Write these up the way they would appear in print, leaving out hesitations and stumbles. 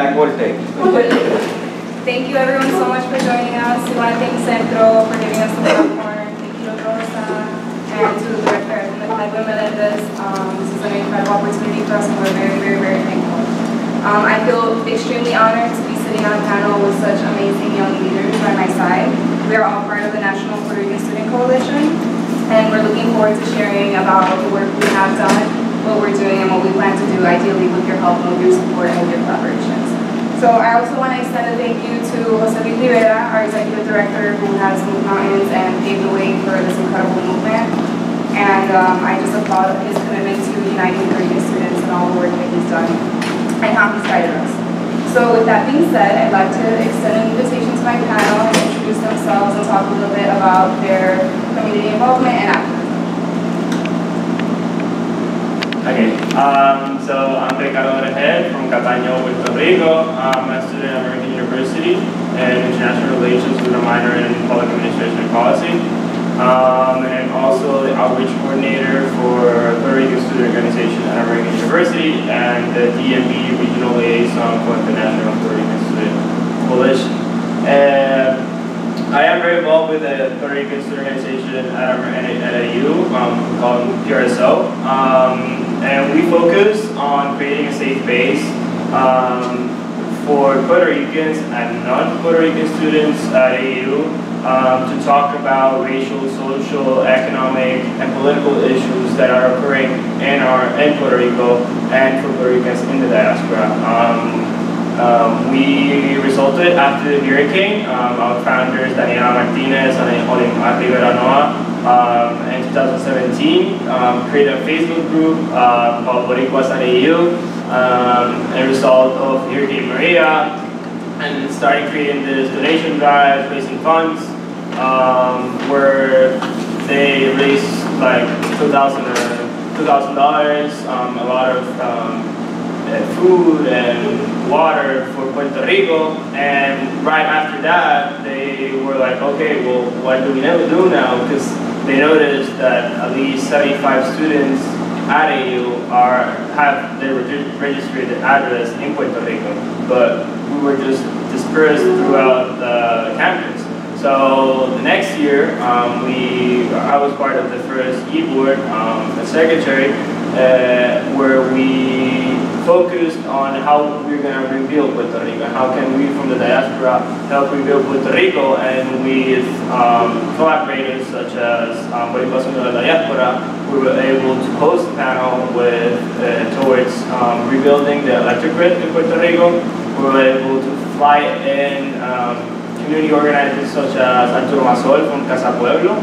la corte. Thank you everyone so much for joining us. We want to thank Centro for giving us the platform. Thank you Rosa and to the director Edwin Melendez. This is an incredible opportunity for us and we're very, very, very thankful. I feel extremely honored to be sitting on a panel with such amazing young leaders by my side. We are all part of the National Puerto Rican Student Coalition and we're looking forward to sharing about the work we have done, what we're doing, and what we plan to do, ideally with your help and with your support and your collaborations. So I also want to extend a thank you to Jose Luis Rivera, our executive director, who has moved mountains and paved the way for this incredible movement. And I just applaud his commitment to uniting Puerto Rican students and all the work that he's done and how he's guided us. So with that being said, I'd like to extend an invitation to my panel and introduce themselves and talk a little bit about their community involvement and activism. Okay, so I'm Ricardo Rehed from Cataño, Puerto Rico. I'm a student at American University in International Relations with a minor in Public Administration and Policy. And also the outreach coordinator for Puerto Rican Student Organization at American University and the DMV Regional Liaison for the National Puerto Rican Student Coalition. I am very involved with the Puerto Rican Student Organization at AU called PRSO. And we focus on creating a safe base for Puerto Ricans and non-Puerto Rican students at AU to talk about racial, social, economic, and political issues that are occurring in Puerto Rico and for Puerto Ricans in the diaspora. We resulted after the hurricane. Our founders, Daniela Martinez and Olimar Rivera Noa, in 2017, created a Facebook group called Boricuas at AU, a result of Hurricane Maria, and started creating this donation drive, raising funds, where they raised like $2,000, a lot of food and water for Puerto Rico, and right after that they were like, okay, well, what do we do now? Because they noticed that at least 75 students at AU have their registered address in Puerto Rico, but we were just dispersed throughout the campus. So the next year, I was part of the first e-board, the secretary, where we focused on how we're going to rebuild Puerto Rico, how can we from the diaspora help rebuild Puerto Rico, and with collaborators such as Boricuas de la Diaspora, we were able to host a panel towards rebuilding the electric grid in Puerto Rico. We were able to fly in community organizers such as Arturo Masol from Casa Pueblo,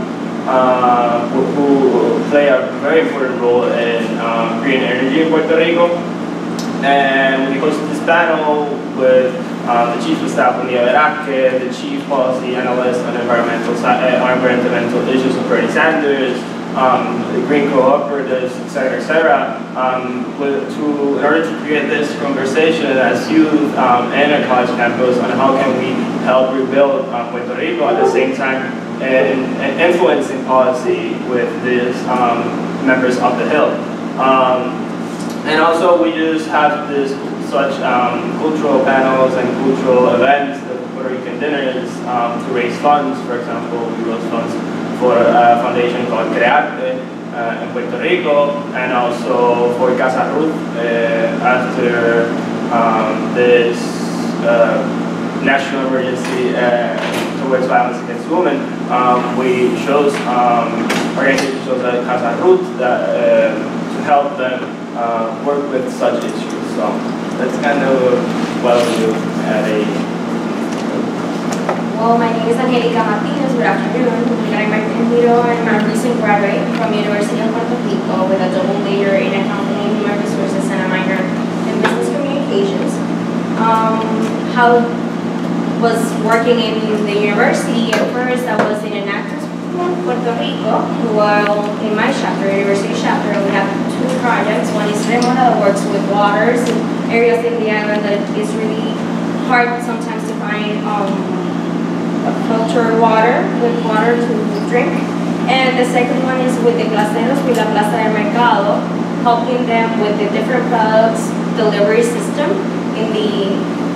who play a very important role in green energy in Puerto Rico. And we hosted this panel with the Chief of Staff Julia Veraque, the Chief Policy Analyst on environmental issues of Bernie Sanders, the Green Cooperatives, etc., in order to create this conversation as youth and a college campus on how can we help rebuild Puerto Rico at the same time and influencing policy with these members of the Hill. And also we just have such cultural panels and cultural events, the Puerto Rican dinners, to raise funds. For example, we raised funds for a foundation called Crearte in Puerto Rico, and also for Casa Ruth after this national emergency towards violence against women. We chose organizations like Casa Ruth to help them work with such issues. So that's kind of what we do at AU. Well, my name is Angelica Martinez. Good afternoon. I'm a recent graduate from University of Puerto Rico with a double major in accounting and human resources and a minor in business communications. How was working in the university at first, I was in an actors program in Puerto Rico, while in my chapter, university chapter, we have two projects. One is Remora that works with waters in areas in the island that is really hard sometimes to find filtered water, with water to drink. And the second one is with the Placeros, with la Plaza del Mercado, helping them with the different products delivery system in the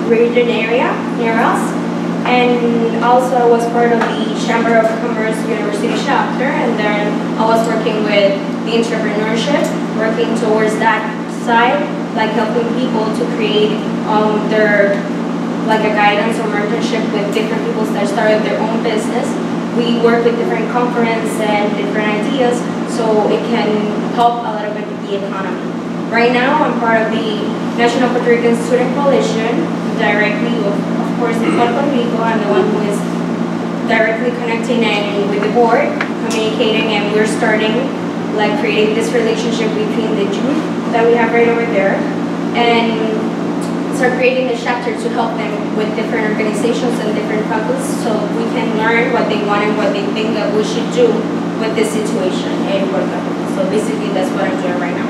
region area near us. And also I was part of the Chamber of Commerce University chapter, and then I was working with the entrepreneurship, working towards that side, like helping people to create their, like a guidance or mentorship with different people that started their own business. We work with different conferences and different ideas so it can help a little bit with the economy. Right now I'm part of the National Puerto Rican Student Coalition, directly of course in Puerto Rico. I'm the one who is directly connecting and with the board, communicating, and we're starting like creating this relationship between the youth that we have right over there, and start creating the chapter to help them with different organizations and different faculties so we can learn what they want and what they think that we should do with this situation in Puerto Rico. So basically that's what I'm doing right now.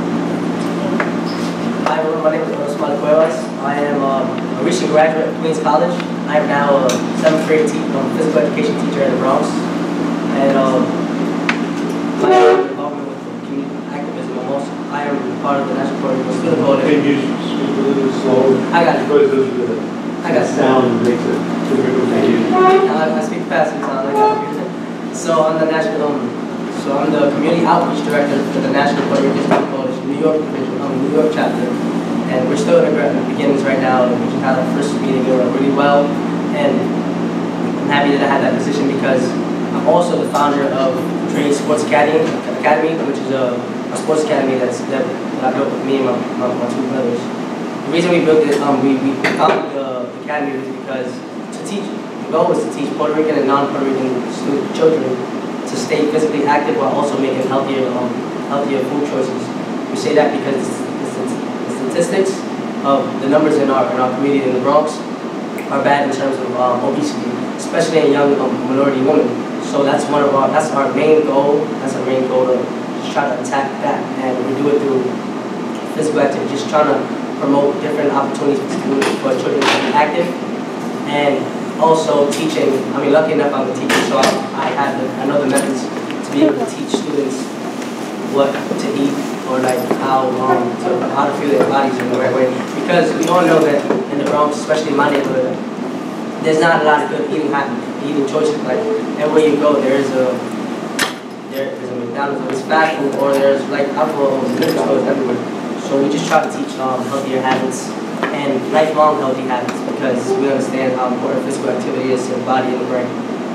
Hi everyone, my name is Osman Cuevas. I am a recent graduate of Queens College. I am now a 7th grade physical education teacher in the Bronx. And my involvement with community activism, I am part of the National Puerto Rican Student Coalition. Can you speak a little slow? I got it. Because the I got it. sound makes it difficult to hear. I speak fast sometimes. I got it. So I'm the I'm the community outreach director for the National Puerto Rican Student Coalition New York division, New York chapter. And we're still in the beginnings right now. We just had our first meeting, it went really well. And I'm happy that I had that position because I'm also the founder of Trade Sports Academy, which is a sports academy that I built with me and my two brothers. The reason we built it, we founded the academy was because the goal was to teach Puerto Rican and non-Puerto Rican children to stay physically active while also making healthier food choices. We say that because the statistics of the numbers in our community in the Bronx are bad in terms of obesity, especially in young minority women. So that's our main goal. That's our main goal to just try to attack that, and we do it through physical activity, just trying to promote different opportunities for children to be active, and also teaching. I mean, lucky enough I'm a teacher, so I know the methods to be able to teach students what to eat or like how to feel their bodies in the right way. Because we all know that in the Bronx, especially in my neighborhood, there's not a lot of good eating choices. Like everywhere you go, there's a McDonald's, there's fast food, or there's like alcohol and liquor stores everywhere. So we just try to teach healthier habits and lifelong healthy habits because we understand how important physical activity is to the body and the brain.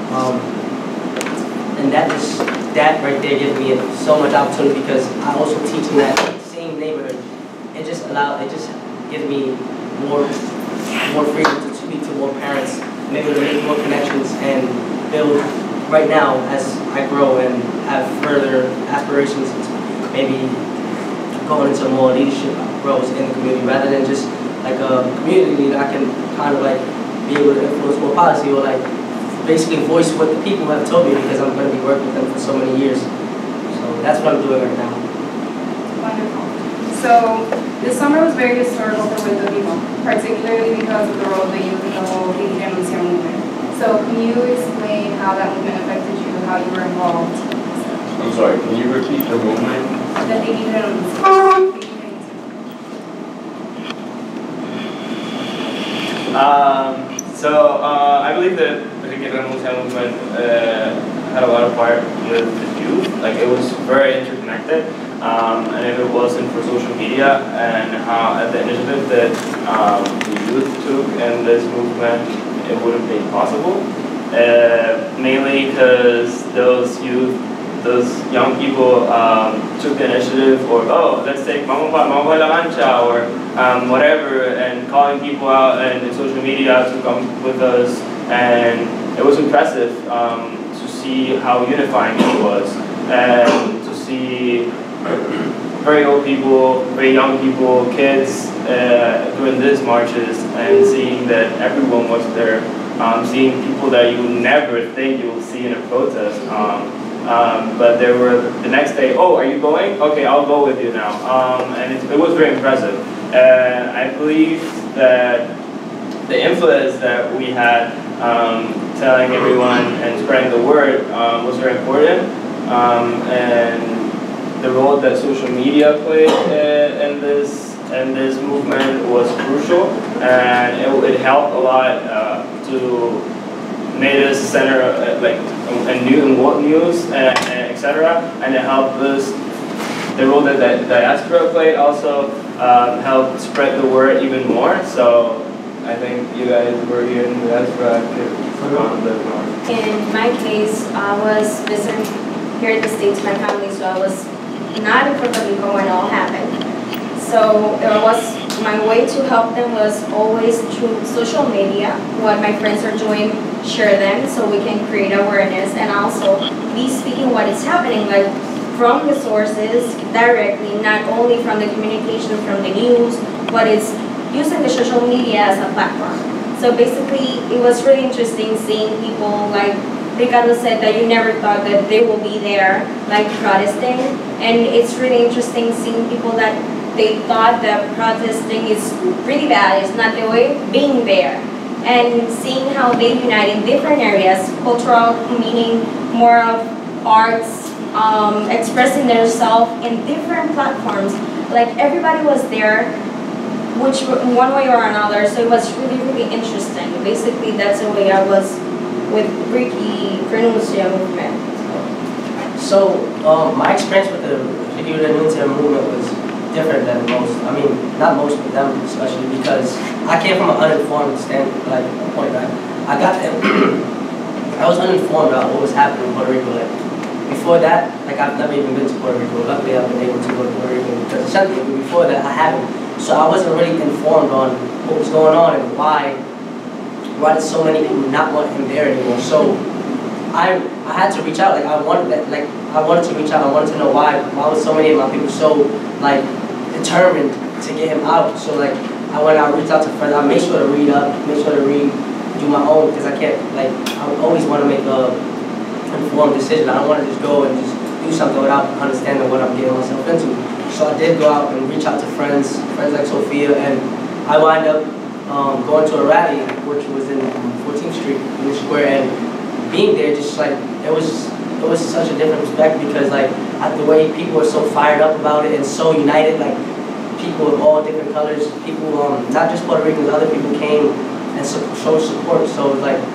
And that right there gives me so much opportunity because I also teach in that same neighborhood. It just gives me more freedom to speak to more parents, maybe to make more connections and build. Right now, as I grow and have further aspirations, maybe going into more leadership roles in the community rather than just like a community leader, I can kind of like be able to influence more policy or like basically voice what the people have told me because I'm going to be working with them for so many years. So that's what I'm doing right now. Wonderful. So this summer was very historical for Puerto Rico, particularly because of the role that you in the whole Lady Renuncia movement. So can you explain how that movement affected you, how you were involved? I'm sorry, can you repeat the movement? The Lady Renuncia. I believe that the Lady Renuncia movement had a lot of part with the youth. Like it was very interconnected, and if it wasn't for social media and the initiative that the youth took in this movement, it wouldn't be possible. Mainly because those young people took the initiative, or let's take vamos a la mancha, or whatever, and calling people out and in social media to come with us, and it was impressive to see how unifying it was, and to see very old people, very young people, kids doing these marches, and seeing that everyone was there, seeing people that you would never think you will see in a protest. But they were the next day, oh, are you going? Okay, I'll go with you now. And it was very impressive. And I believe that the influence that we had telling everyone and spreading the word was very important. And the role that social media played in this in this movement was crucial, and it helped a lot to make us center like a new in world news and etc. And it helped us. The role that the diaspora played also helped spread the word even more. So I think you guys were here in the diaspora around the north. In my case, I was visiting here in the States, my family, so I was not in Puerto Rico when it all happened. So it was my way to help them was always through social media. What my friends are doing, share them so we can create awareness and also be speaking what is happening, like from the sources directly, not only from the communication from the news, but it's using the social media as a platform. So basically, it was really interesting seeing people like Ricardo said that you never thought that they will be there, like protesting, and it's really interesting seeing people that they thought that protesting is really bad, it's not the way, being there, and seeing how they unite in different areas, cultural, meaning more of arts, expressing themselves in different platforms. Like everybody was there, which one way or another, so it was really, really interesting. Basically, that's the way I was with Ricky Renuncia movement. So my experience with the Ricky Renuncia movement was different than most. I mean, not most, but them especially, because I came from an uninformed point. Right? I got there. I was uninformed about what was happening in Puerto Rico. Like before that, like I've never even been to Puerto Rico. Luckily, I've been able to go to Puerto Rico because of something. But before that, I haven't. So I wasn't really informed on what was going on and why did so many people not want him there anymore. So I had to reach out. Like I wanted to reach out. I wanted to know why was so many of my people so like determined to get him out. So like I went out, reached out to friends. I made sure to read up, do my own, because I can't, like, I always want to make a informed decision. I don't want to just go and just do something without understanding what I'm getting myself into. So I did go out and reach out to friends like Sophia, and I wound up going to a rally, which was in 14th Street in the square, and being there, just like, it was such a different respect, because like the way people were so fired up about it and so united, like people of all different colors, people, not just Puerto Ricans, other people came and showed support. So it was like,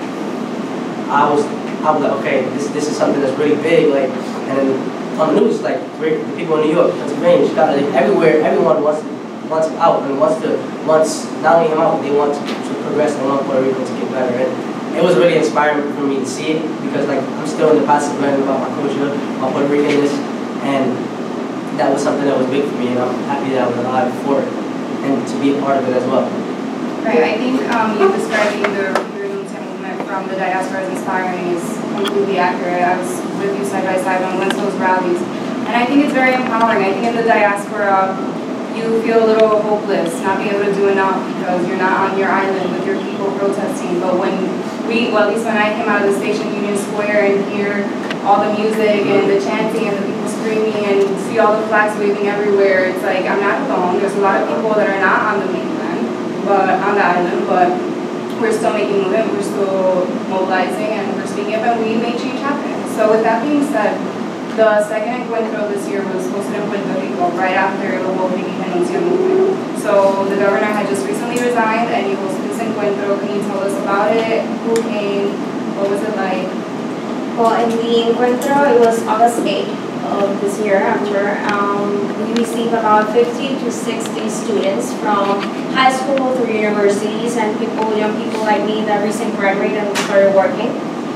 I was like, okay, this is something that's really big, like, and on the news, like the people in New York, Pennsylvania, Chicago, like, everywhere, everyone wants him out and wants not only him out, they want to progress, they want Puerto Rico to get better. And it was really inspiring for me to see it, because like I'm still in the process of learning about my culture, my Puerto Ricanness, and that was something that was big for me, and I'm happy that I was alive for it and to be a part of it as well. Right, I think you describing the Renuncia movement from the diaspora as inspiring is completely accurate. I was with you side by side on one of those rallies, and I think it's very empowering. I think in the diaspora, you feel a little hopeless, not being able to do enough because you're not on your island with your people protesting. But when well, at least when I came out of the station Union Square and hear all the music and the chanting and the people screaming and see all the flags waving everywhere, it's like I'm not alone. There's a lot of people that are not on the mainland, but on the island, but we're still making movement, we're still mobilizing, and we're speaking up, and we made change happen. So with that being said, the second encuentro this year was hosted in Puerto Rico right after the whole Ricky Renuncia movement. So the governor had just recently resigned, and he hosted this encuentro. Can you tell us about it? Who came? What was it like? Well, in the encuentro, it was August 8th of this year after. We received about 50 to 60 students from high school through universities and young people like me that recently graduated and started working.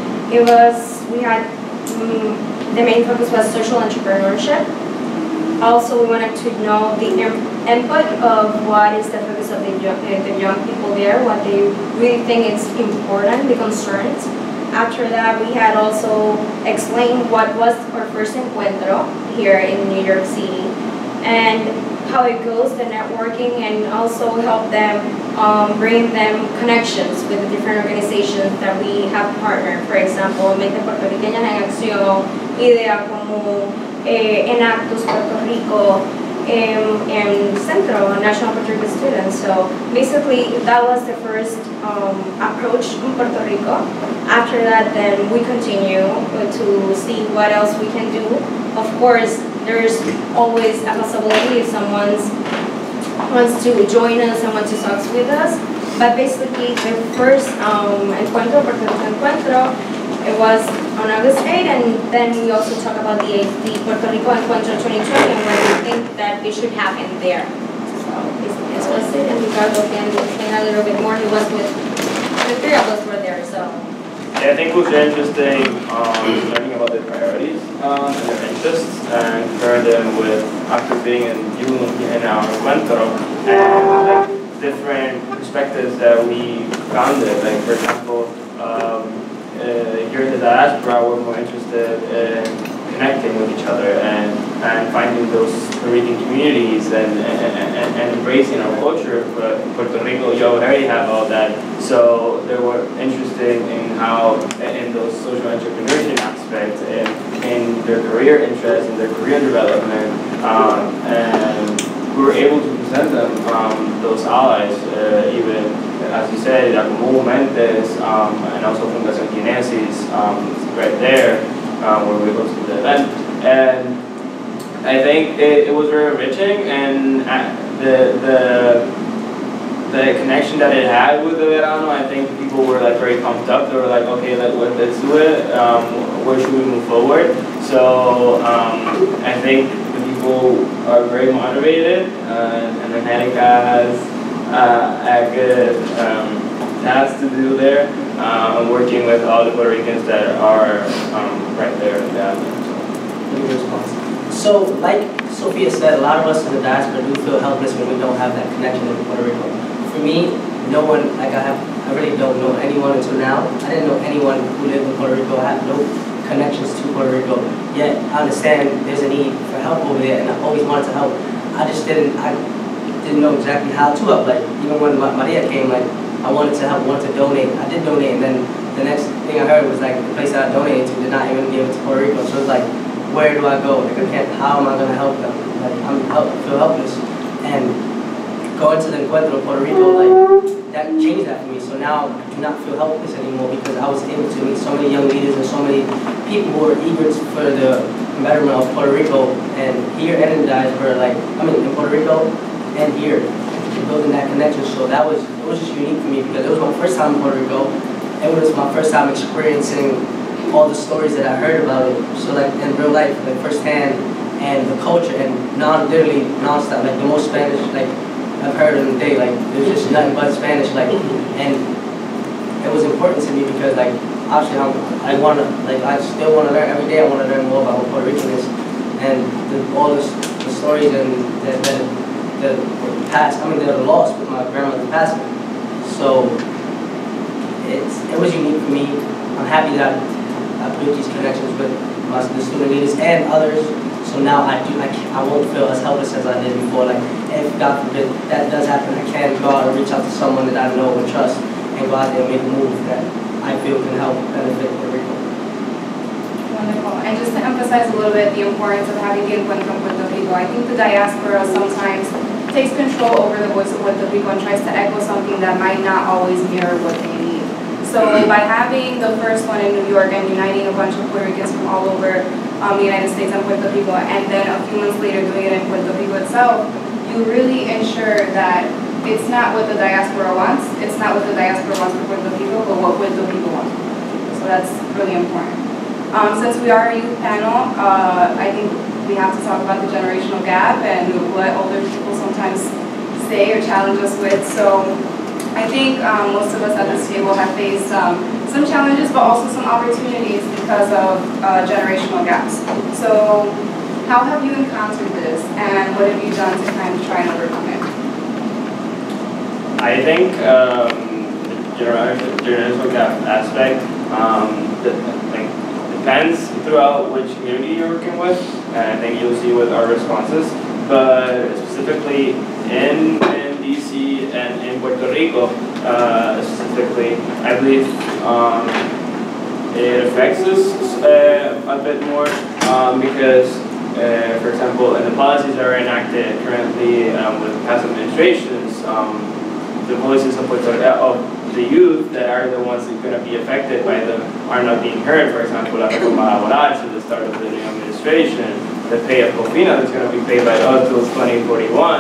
We had, the main focus was social entrepreneurship. Also, we wanted to know the input of what is the focus of the young people there, what they really think is important, the concerns. After that, we had also explained what was our first encuentro here in New York City and how it goes, the networking, and also help them, bring them connections with the different organizations that we have partnered. For example, Mente Puertorriqueñas en Acción, Idea Común, Enactus Puerto Rico, and Centro, National Puerto Rico Students. So basically, that was the first approach in Puerto Rico. After that, then we continue to see what else we can do. Of course, there's always a possibility if someone's wants to join us and wants to talk with us. But basically, the first encuentro, Puerto Rico Encuentro, it was on August 8, and then we also talk about the Puerto Rico Encuentro 2020 and what we think that it should happen there. So basically, this was it, and Ricardo can explain a little bit more. He was with the three of us were there, so. Yeah, I think it was very interesting learning about their priorities and their interests and comparing them with after being in our encuentro and like different perspectives that we founded. Like for example, here in the diaspora, we're more interested in connecting with each other and finding those Puerto Rican communities and embracing our culture. But Puerto Rico, you already have all that. So they were interested in how, in those social entrepreneurship aspects, in their career interests, in their career development, and we were able to present them those allies, even as you said, Jacobo Mentes, and also Fundación Kinesis, right there, where we hosted the event. And I think it was very enriching, and the connection that it had with the Verano, I think people were like very pumped up. They were like, okay, let's do it. Where should we move forward? So I think the people are very motivated, and Angelica has a good task to do there, working with all the Puerto Ricans that are right there in the island. So, like Sophia said, a lot of us in the diaspora do feel helpless when we don't have that connection with Puerto Rico. For me, no one, like I really don't know anyone until now. I didn't know anyone who lived in Puerto Rico. I have no connections to Puerto Rico. Yet, I understand there's a need for help over there, and I always wanted to help. I didn't know exactly how to help. Like, even when Maria came, like, I wanted to help, wanted to donate. I did donate, and then the next thing I heard was, like, the place that I donated to did not even give it to Puerto Rico. So it's like, where do I go? Like, how am I going to help them? Like, I feel helpless. And going to the Encuentro Puerto Rico, like, that changed that for me. So now I do not feel helpless anymore because I was able to meet so many young leaders and so many people who are eager for the betterment of Puerto Rico and here and in the diaspora, like, in Puerto Rico and here, building that connection. So it was just unique for me because it was my first time in Puerto Rico. It was my first time experiencing all the stories that I heard about it. So like in real life, like firsthand, and the culture, and literally nonstop, like the most Spanish like I've heard in the day. Like there's just nothing but Spanish. Like, and it was important to me because like obviously I still want to learn every day. I want to learn more about what Puerto Rican is and all the stories and the past. They're lost with my grandmother's passing. So it was unique for me. I'm happy that I built these connections with the student leaders and others. So now I won't feel as helpless as I did before. Like if God forbid that does happen, I can go out and reach out to someone that I know and trust and go out there and make a move that I feel can help benefit Puerto Rico. Wonderful. And just to emphasize a little bit the importance of having the Encuentro Puerto Rico, I think the diaspora sometimes takes control over the voice of Puerto Rico and tries to echo something that might not always mirror what they need. So by having the first one in New York and uniting a bunch of Puerto Ricans from all over the United States and Puerto Rico, and then a few months later doing it in Puerto Rico itself, you really ensure that it's not what the diaspora wants, it's not what the diaspora wants for Puerto Rico, but what Puerto Rico wants. So that's really important. Since we are a youth panel, I think we have to talk about the generational gap and what older people sometimes say or challenge us with. So I think most of us at this table have faced some challenges, but also some opportunities because of generational gaps. So how have you encountered this, and what have you done to kind of try and overcome it? I think the generational gap aspect depends throughout which community you're working with, and I think you'll see with our responses, but specifically in DC and in Puerto Rico, specifically, I believe it affects us a bit more because, for example, in the policies that are enacted currently with past administrations, the voices of the youth that are the ones that are going to be affected by them are not being heard. For example, la reforma laboral, so the start of the new administration, the pay of COFINA that's going to be paid by us till 2041.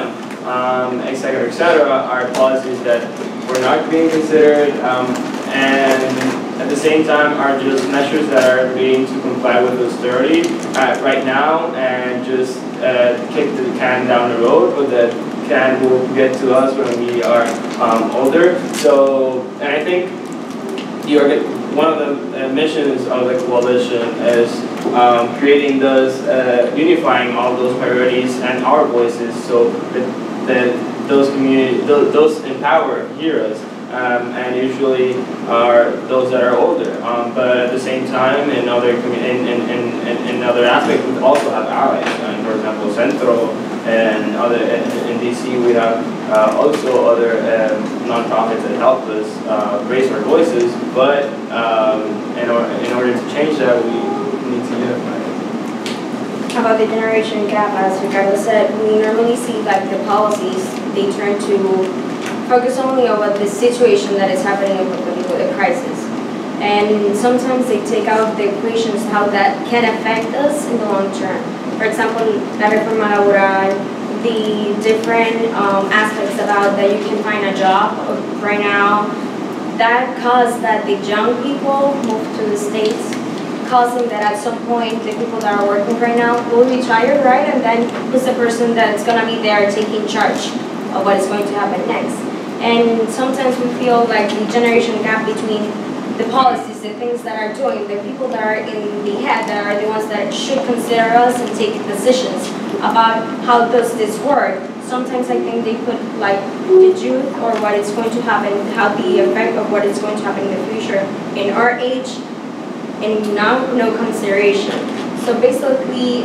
etc., are policies that were not being considered, and at the same time are just measures that are being to comply with austerity right now and just kick the can down the road, but that can will get to us when we are older. So, and I think one of the missions of the coalition is creating those, unifying all those priorities and our voices, so that those those in power hear us, and usually are those that are older. But at the same time, in other in other aspects, we also have allies. For example, Centro and other in DC, we have also other nonprofits that help us raise our voices. But in order to change that, we need to unify. About the generation gap, as Ricardo said, we normally see like the policies, they turn to focus only on what the situation that is happening in Puerto Rico, the crisis. And sometimes they take out the equations how that can affect us in the long term. For example, la reforma laboral, the different aspects about that you can find a job right now, that caused that the young people move to the States, causing that at some point the people that are working right now will retire, right? And then who's the person that's gonna be there taking charge of what is going to happen next? And sometimes we feel like the generation gap between the policies, the things that are doing, the people that are in the head, that are the ones that should consider us and take decisions about how does this work. Sometimes I think they put like the youth or what is going to happen, how the effect of what is going to happen in the future in our age, and now no consideration. So basically,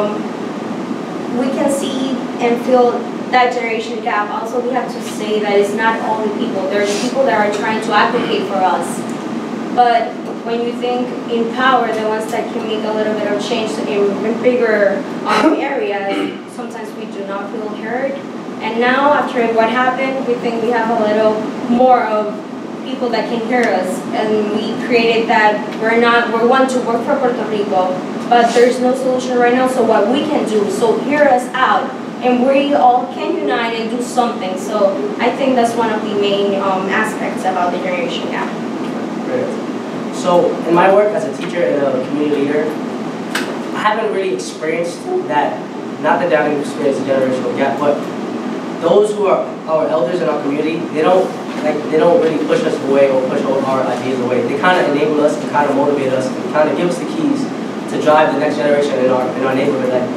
we can see and feel that generation gap. Also, we have to say that it's not only people. There's people that are trying to advocate for us. But when you think in power, the ones that can make a little bit of change in bigger areas, sometimes we do not feel heard. And now, after what happened, we think we have a little more of people that can hear us, and we created that we want to work for Puerto Rico, but there's no solution right now, so what we can do, so hear us out, and we all can unite and do something. So I think that's one of the main aspects about the generation gap. Great. So in my work as a teacher and a community leader, I haven't really experienced that, not that I haven't experienced a generational gap, but those who are our elders in our community, they don't really push us away or push our ideas away. They kind of enable us and kind of motivate us and kind of give us the keys to drive the next generation in our neighborhood. Like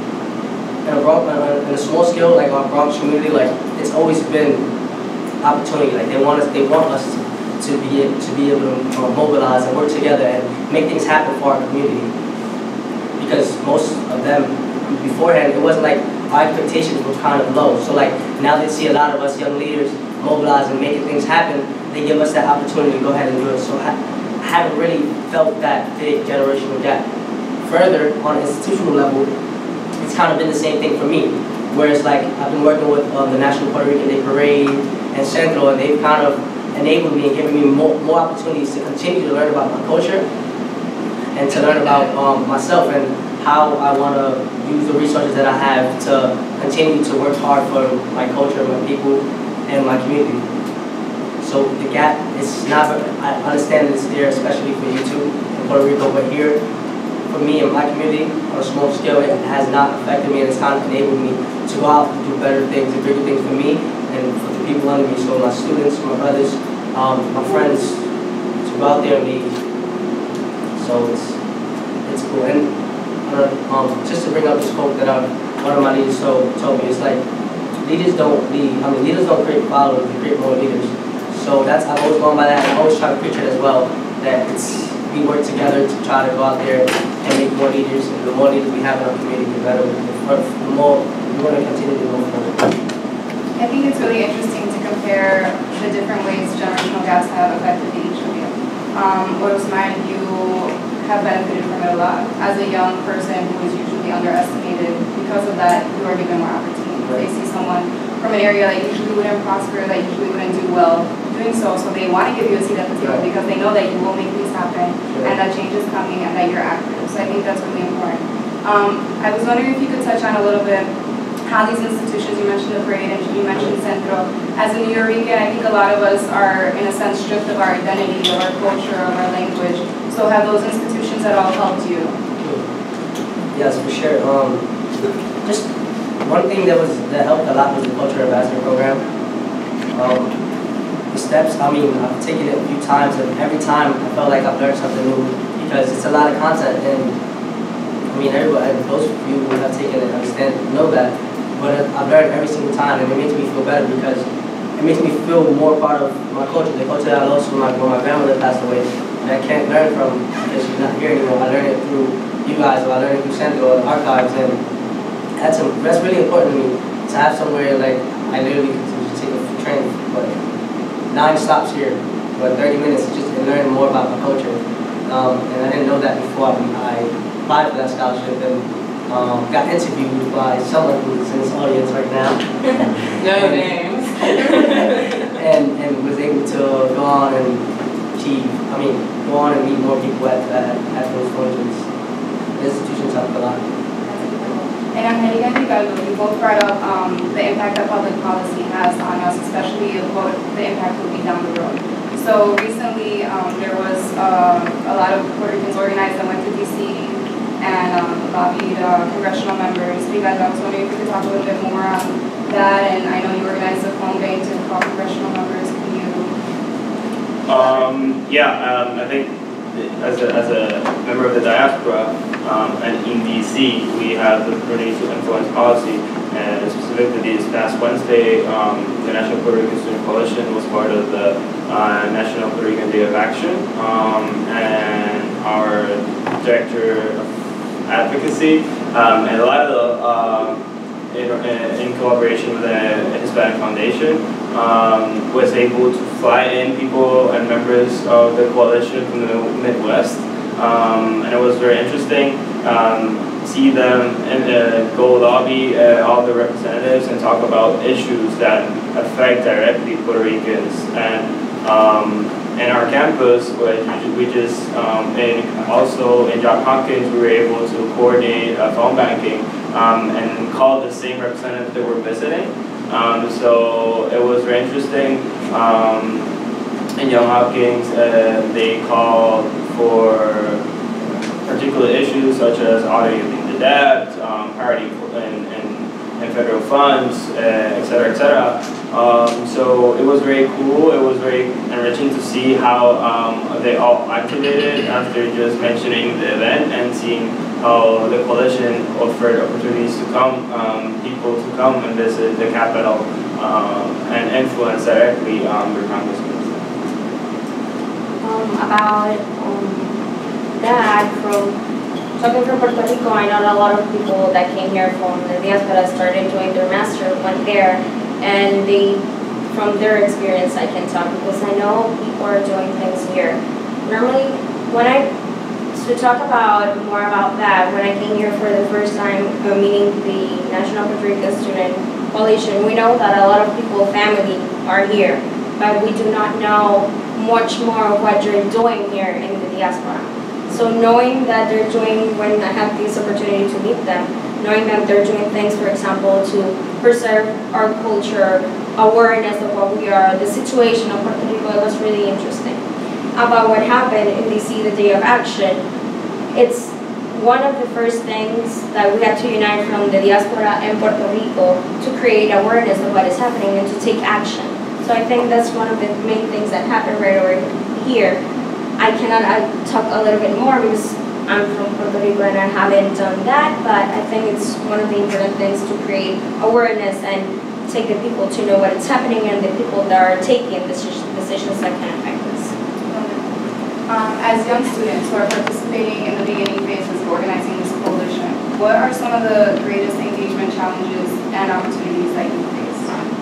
in a small scale, like our Bronx community, like it's always been opportunity. Like they want us to be able to mobilize and work together and make things happen for our community. Because most of them beforehand, it wasn't like our expectations were kind of low. So like now they see a lot of us young leaders mobilize and making things happen, they give us that opportunity to go ahead and do it. So I haven't really felt that big generational gap. Further, on an institutional level, it's kind of been the same thing for me. Whereas like I've been working with the National Puerto Rican Day Parade and Centro, and they've kind of enabled me and given me more opportunities to continue to learn about my culture and to learn about myself and how I want to use the resources that I have to continue to work hard for my culture, my people, and my community. So the gap is not, I understand it's there, especially for you too in Puerto Rico, but here, for me and my community, on a small scale, it has not affected me, and it's kind of enabled me to go out and do better things and bigger things for me and for the people under me, so my students, my brothers, my friends, to go out there and lead. So it's cool. And just to bring up this quote that one of my leaders told me, it's like, leaders don't create followers, they create more leaders. So I've always gone by that, and I always try to preach it as well, that we work together to try to go out there and make more leaders, and the more leaders we have in our community, the better, the more we want to continue to move forward. I think it's really interesting to compare the different ways generational gaps have affected each of you. Osman, you have benefited from it a lot. As a young person who is usually underestimated, because of that, you are given more opportunity. They see someone from an area that usually wouldn't prosper, that usually wouldn't do well doing so they want to give you a seat at the table because they know that you will make things happen and that change is coming and that you're active. So I think that's really important. I was wondering if you could touch on a little bit how these institutions, you mentioned the parade and you mentioned Centro, as a New Yorican, I think a lot of us are in a sense stripped of our identity, of our culture, of our language. So have those institutions at all helped you? Yes, for sure. Just one thing that helped a lot was the culture ambassador program. The steps, I mean, I've taken it a few times, and every time I felt like I've learned something new because it's a lot of content, and I mean, everybody, and most of you who have taken it understand, know that, but I've learned every single time, and it makes me feel better because it makes me feel more part of my culture, the culture that I lost when my grandmother passed away, and I can't learn from because she's not here anymore. I learned it through you guys, or I learned it through Centro, or the archives, and that's really important to me, to have somewhere like, I literally could just take a train, but 9 stops here, but 30 minutes just to learn more about my culture. And I didn't know that before I applied for that scholarship, and got interviewed by someone who's in this audience right now. No names. and was able to go on and go on and meet more people at those functions. Institutions help a lot. And Angelica and Ricardo, you both brought up the impact that public policy has on us, especially what the impact will be down the road. So recently, there was a lot of Puerto Ricans organized that went to DC and lobbied congressional members. Because I was wondering if you could talk a little bit more on that, and I know you organized a phone bank to call congressional members. Can you? I think as a member of the diaspora and in DC, we have the opportunity to influence policy. And specifically this past Wednesday, the National Puerto Rican Student Coalition was part of the National Puerto Rican Day of Action, and our director of advocacy, and a lot of in collaboration with the Hispanic Foundation, was able to fly in people and members of the coalition from the Midwest, and it was very interesting. See them and go lobby all the representatives and talk about issues that affect directly Puerto Ricans. And in our campus, we just, and also in Johns Hopkins, we were able to coordinate phone banking and call the same representatives that we're visiting. So it was very interesting. In Johns Hopkins, they called for particular issues such as auditing the debt, parity in federal funds, et cetera, et cetera. So it was very cool. It was very enriching to see how they all activated after just mentioning the event and seeing how the coalition offered opportunities to come, people to come and visit the capital and influence directly their congressmen. About that, talking from Puerto Rico, I know a lot of people that came here from the diaspora started doing their master, went there, and from their experience I can talk, because I know people are doing things here. Normally, to talk more about that, when I came here for the first time meeting the National Puerto Rican Student Coalition, we know that a lot of people, family, are here, but we do not know much more of what they're doing here in the diaspora. So knowing that they're doing, when I had this opportunity to meet them, knowing that they're doing things, for example, to preserve our culture, awareness of what we are, the situation of Puerto Rico, it was really interesting. About what happened in DC, the Day of Action, it's one of the first things that we had to unite from the diaspora and Puerto Rico to create awareness of what is happening and to take action. So I think that's one of the main things that happened right over here. I cannot talk a little bit more because I'm from Puerto Rico and I haven't done that, but I think it's one of the important things to create awareness and take the people to know what is happening and the people that are taking decisions that can affect us. As young students who are participating in the beginning phases of organizing this coalition, what are some of the greatest engagement challenges and opportunities that you face?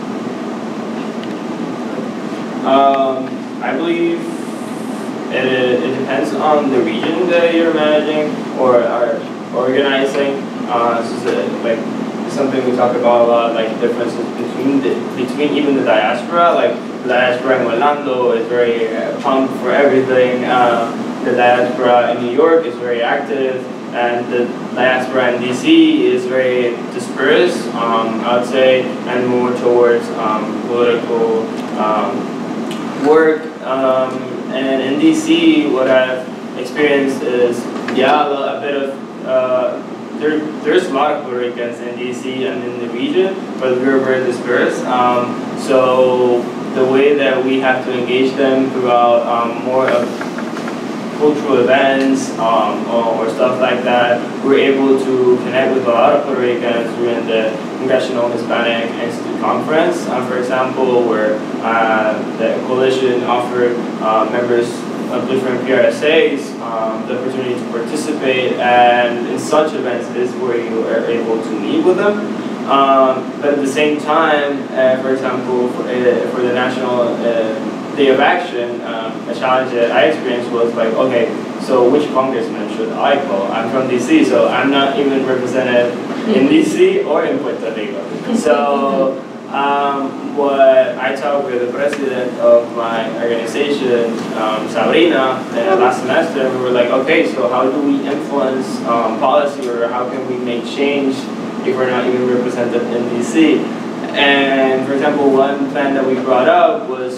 I believe it depends on the region that you're managing or are organizing. It's something we talk about a lot, like differences between even the diaspora. Like the diaspora in Orlando is very pumped for everything. The diaspora in New York is very active, and the diaspora in DC is very dispersed, I would say, and more towards political work. And in DC, what I've experienced is, yeah, a bit of, there's a lot of Puerto Ricans in DC and in the region, but we're very dispersed. So the way that we have to engage them throughout more of cultural events or stuff like that, we're able to connect with a lot of Puerto Ricans during the Congressional Hispanic Institute Conference, for example, where the coalition offered members of different PRSAs the opportunity to participate, and in such events is where you are able to meet with them. But at the same time, for example, for the National Day of Action, a challenge that I experienced was like, okay, so which congressman should I call? I'm from DC, so I'm not even represented in DC or in Puerto Rico. So what I talked with the president of my organization, Sabrina, last semester, we were like, okay, so how do we influence policy, or how can we make change if we're not even represented in DC? And for example, one plan that we brought up was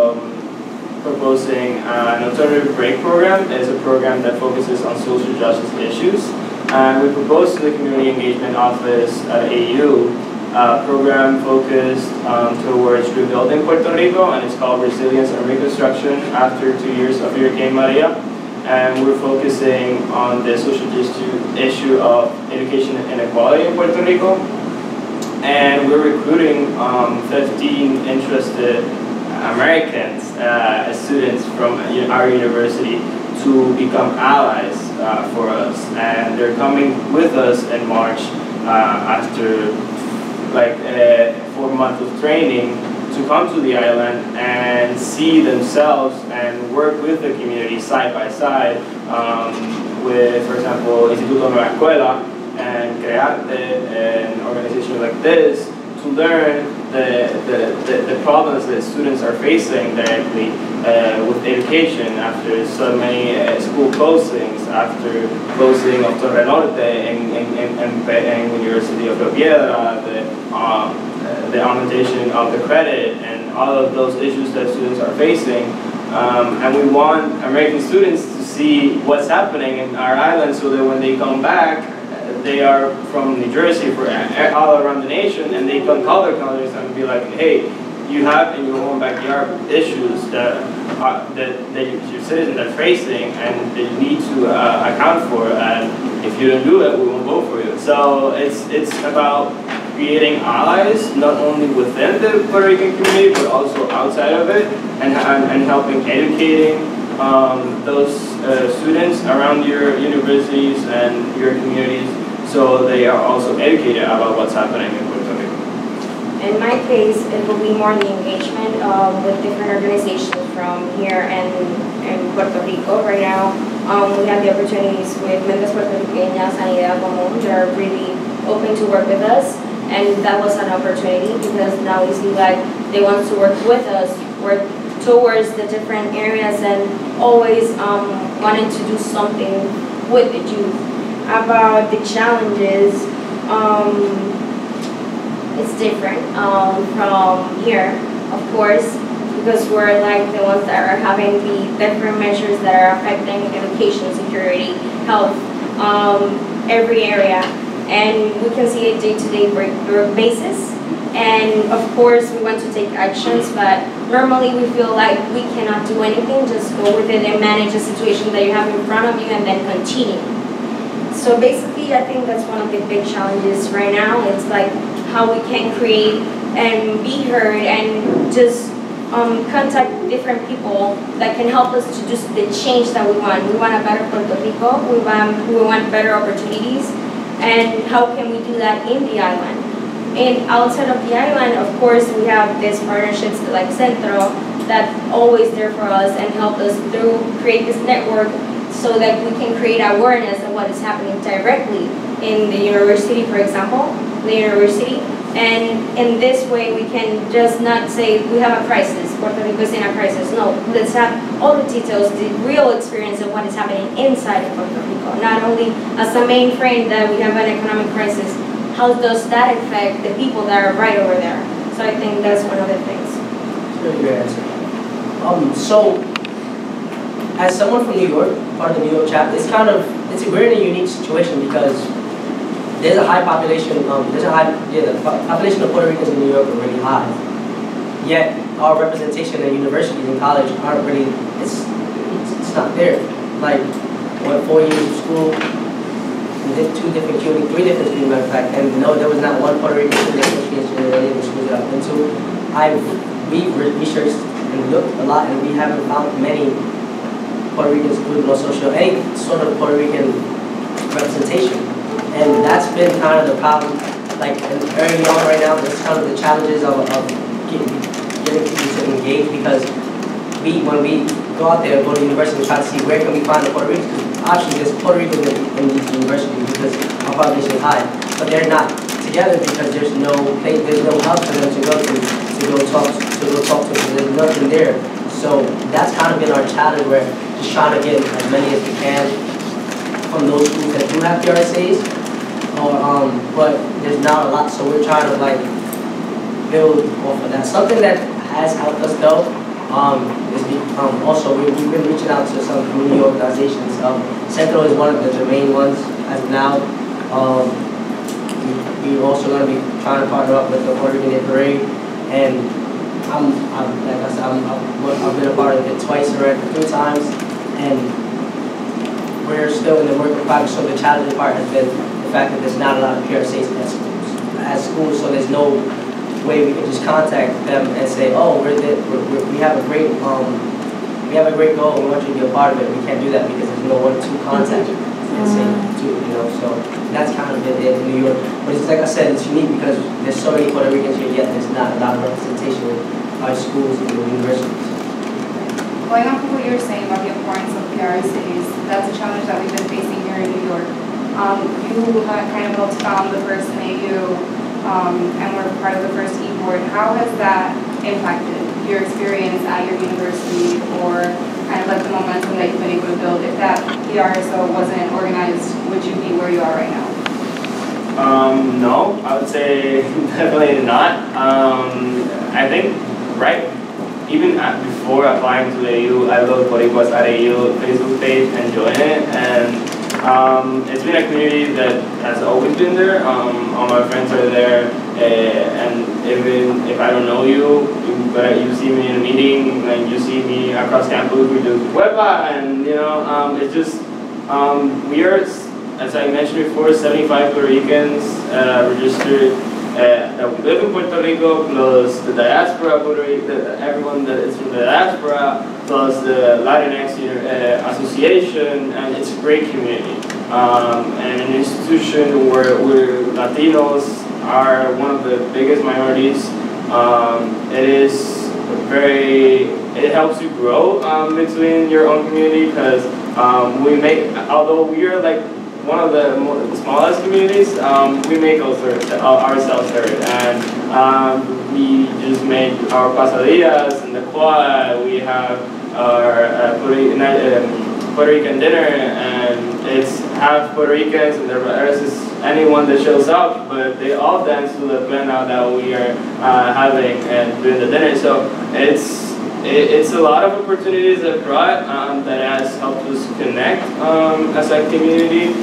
proposing an alternative break program. It's a program that focuses on social justice issues. And we proposed to the Community Engagement Office at AU a program focused towards rebuilding Puerto Rico, and it's called Resilience and Reconstruction after 2 years of Hurricane Maria. And we're focusing on the social issue of education inequality in Puerto Rico. And we're recruiting 15 interested Americans, students from our university, to become allies for us. And they're coming with us in March after like 4 months of training to come to the island and see themselves and work with the community side by side with, for example, Instituto Nueva Escuela and CREARTE, an organization like this, to learn the problems that students are facing directly with education after so many school closings, after closing of Torre Norte and University of Rio Piedra, the augmentation of the credit, and all of those issues that students are facing. And we want American students to see what's happening in our island, so that when they come back, they are from New Jersey, all around the nation, and they can call their colleagues and be like, hey, you have in your own backyard issues that your citizens are facing and that you need to account for, and if you don't do it, we won't vote for you. So it's about creating allies, not only within the Puerto Rican community, but also outside of it, and helping educating those students around your universities and your communities, so they are also educated about what's happening in Puerto Rico. In my case, it will be more the engagement with different organizations from here and Puerto Rico. Right now, we have the opportunities with Mentes Puertorriqueñas and Idea Común that are really open to work with us, and that was an opportunity because now we see that they want to work with us, work towards the different areas, and always wanting to do something with the youth. About the challenges, it's different from here, of course, because we're like the ones that are having the different measures that are affecting education, security, health, every area, and we can see a day-to-day basis. And of course, we want to take actions, but normally we feel like we cannot do anything, just go with it and manage the situation that you have in front of you and then continue. So basically, I think that's one of the big challenges right now. It's like how we can create and be heard and just contact different people that can help us to do the change that we want. We want a better Puerto Rico, we want better opportunities, and how can we do that in the island? And outside of the island, of course, we have these partnerships like Centro that always there for us and help us to create this network so that we can create awareness of what is happening directly in the university, for example. the university. And in this way, we can just not say we have a crisis, Puerto Rico is in a crisis. No, let's have all the details, the real experience of what is happening inside of Puerto Rico. Not only as the mainframe that we have an economic crisis, how does that affect the people that are right over there? So I think that's one of the things. That's a really great answer. So, as someone from New York, part of the New York chapter, we're in a unique situation because there's a high population, the population of Puerto Ricans in New York are really high. Yet, our representation at universities and college aren't really, it's not there. Like, what, 4 years of school, we did 3 different schools, matter of fact, and no, there was not one Puerto Rican student association in any of the schools that I've been to. We've researched and looked a lot, and we haven't found many Puerto Rican schools, no social, any sort of Puerto Rican representation. And that's been kind of the problem, like early on right now, it's kind of the challenges of getting people to engage because when we go out there, go to university and try to see where can we find the Puerto Ricans, because obviously there's Puerto Ricans in these universities because our population is high, but they're not together because there's no hub for them to go talk to, there's nothing there. So that's kind of been our challenge, where just trying to get as many as we can from those schools that do have PRSAs. But there's not a lot, so we're trying to like build off of that. Something that has helped us though is also we've been reaching out to some community organizations. Centro is one of the main ones as of now. We're also going to be trying to partner up with the Puerto Rican Day Parade, and I've been a part of it twice already, 3 times, and we're still in the work in progress. So the challenging part has been the fact that there's not a lot of PRSAs at schools, so there's no way we can just contact them and say, oh, we have a great goal, we want you to be a part of it. We can't do that because there's no one to contact and say so that's kind of it in New York. But it's like I said, it's unique because there's so many Puerto Ricans here, yet there's not a lot of representation in our schools and universities. Going off of what you were saying about the importance of PRSAs, that's a challenge that we've been facing here in New York. You kind of helped found the first NAU and were part of the first e-board. How has that impacted your experience at your university, or kind of like the momentum that you've been able to build? If that PRSO wasn't organized, would you be where you are right now? No, I would say definitely not. I think even before applying to AU, I looked Boricuas at AU Facebook page and joined it, and it's been a community that has always been there. All my friends are there, and even if I don't know you, you see me in a meeting, and you see me across campus, we do Huepa, and it's just, we are, as I mentioned before, 75 Puerto Ricans registered that we live in Puerto Rico, plus the diaspora, everyone that is from the diaspora, plus the Latinx Association, and it's a great community. And an institution where Latinos are one of the biggest minorities. It helps you grow between your own community, because although we are like one of the smallest communities, we make ourselves heard, and we just made our pasadillas in the quad. We have our Puerto Rican dinner, and it's half Puerto Ricans and the rest is anyone that shows up, but they all dance to the plena that we are having and doing the dinner. So it's a lot of opportunities that brought that has helped us connect as a community.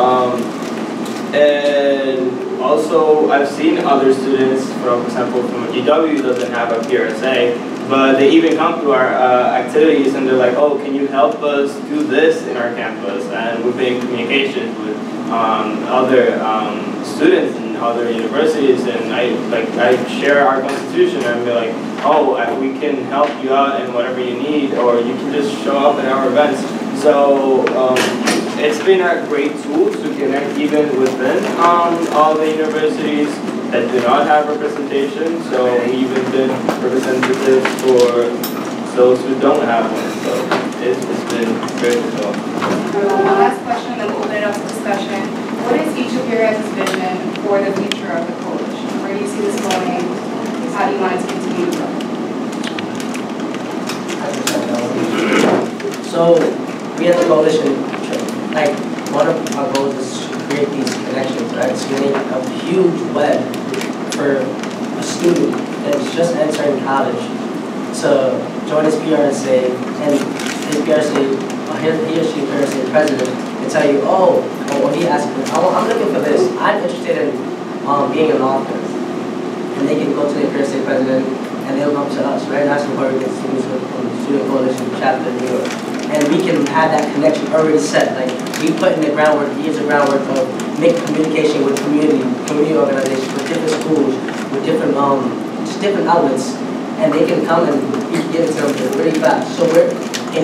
And also I've seen other students, for example, from GW doesn't have a PRSA, but they even come to our activities and they're like, oh, can you help us do this in our campus? And we've been in communication with other students in other universities, and I share our constitution and be like, oh, we can help you out in whatever you need, or you can just show up at our events. So it's been a great tool to connect even within all the universities that do not have representation. So we even been representatives for those who don't have one. So it's been great as well. One last question, then we'll open it up to discussion. What is each of your guys' vision for the future director of the coalition? Where do you see this going? How do you want it to continue to grow? So we at the coalition, like one of our goals is to create these connections, right? To make a huge web for a student that's just entering college to join his PRSA, and his PRSA, he or she PRSA president, can tell you, oh, well, he asked me, I'm looking for this. I'm interested in being an author, and they can go to their PRSA president, and they'll come to us, right? National Puerto Rican Student Coalition chapter in New York. And we can have that connection already set. Like, we put in the groundwork, years of groundwork of making communication with community organizations, with different schools, with different, just different outlets. And they can come and we can give it to them really fast. So we're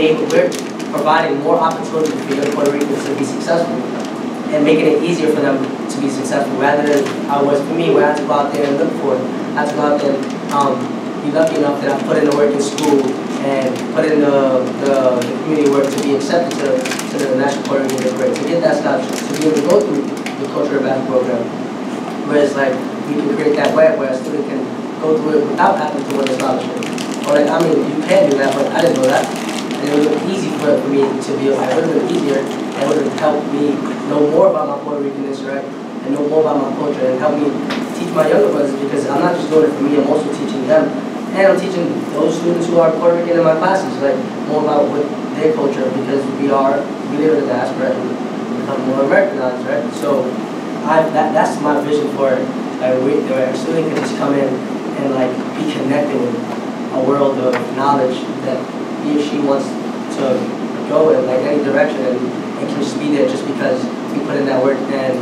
providing more opportunity for young Puerto Ricans to be successful and making it easier for them to be successful rather than I was for me, where I had to go out there and look for it. I had to go out there and be lucky enough that I put in the work in school and put in the community work to be accepted to the National Puerto Rican Youth Grade, to get that scholarship, to be able to go through the cultural advancement program. Whereas like we can create that web where a student can go through it without having to win a scholarship. Or like, I mean, you can do that, but I didn't know that. And it would have been easy for me to be able, it would have been easier, and it would have helped me know more about my Puerto Ricanness, right? And know more about my culture, and help me teach my younger brothers, because I'm not just doing it for me, I'm also teaching them. And I'm teaching those students who are Puerto Rican in my classes, like, more about their culture, because we live in the diaspora and become more Americanized, right? So that's my vision for it. Where a student can just come in and like be connected with a world of knowledge that he or she wants to go in, like any direction, and can just be there just because we put in that work and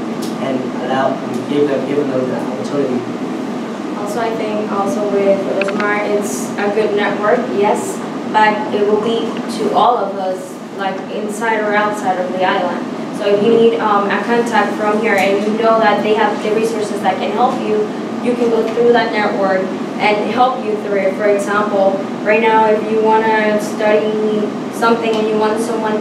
allow and give them that opportunity. Also, I think with Smart, it's a good network, yes, but it will lead to all of us, like inside or outside of the island. So if you need a contact from here and you know that they have the resources that can help you, you can go through that network and help you through it. For example, right now, if you want to study something and you want someone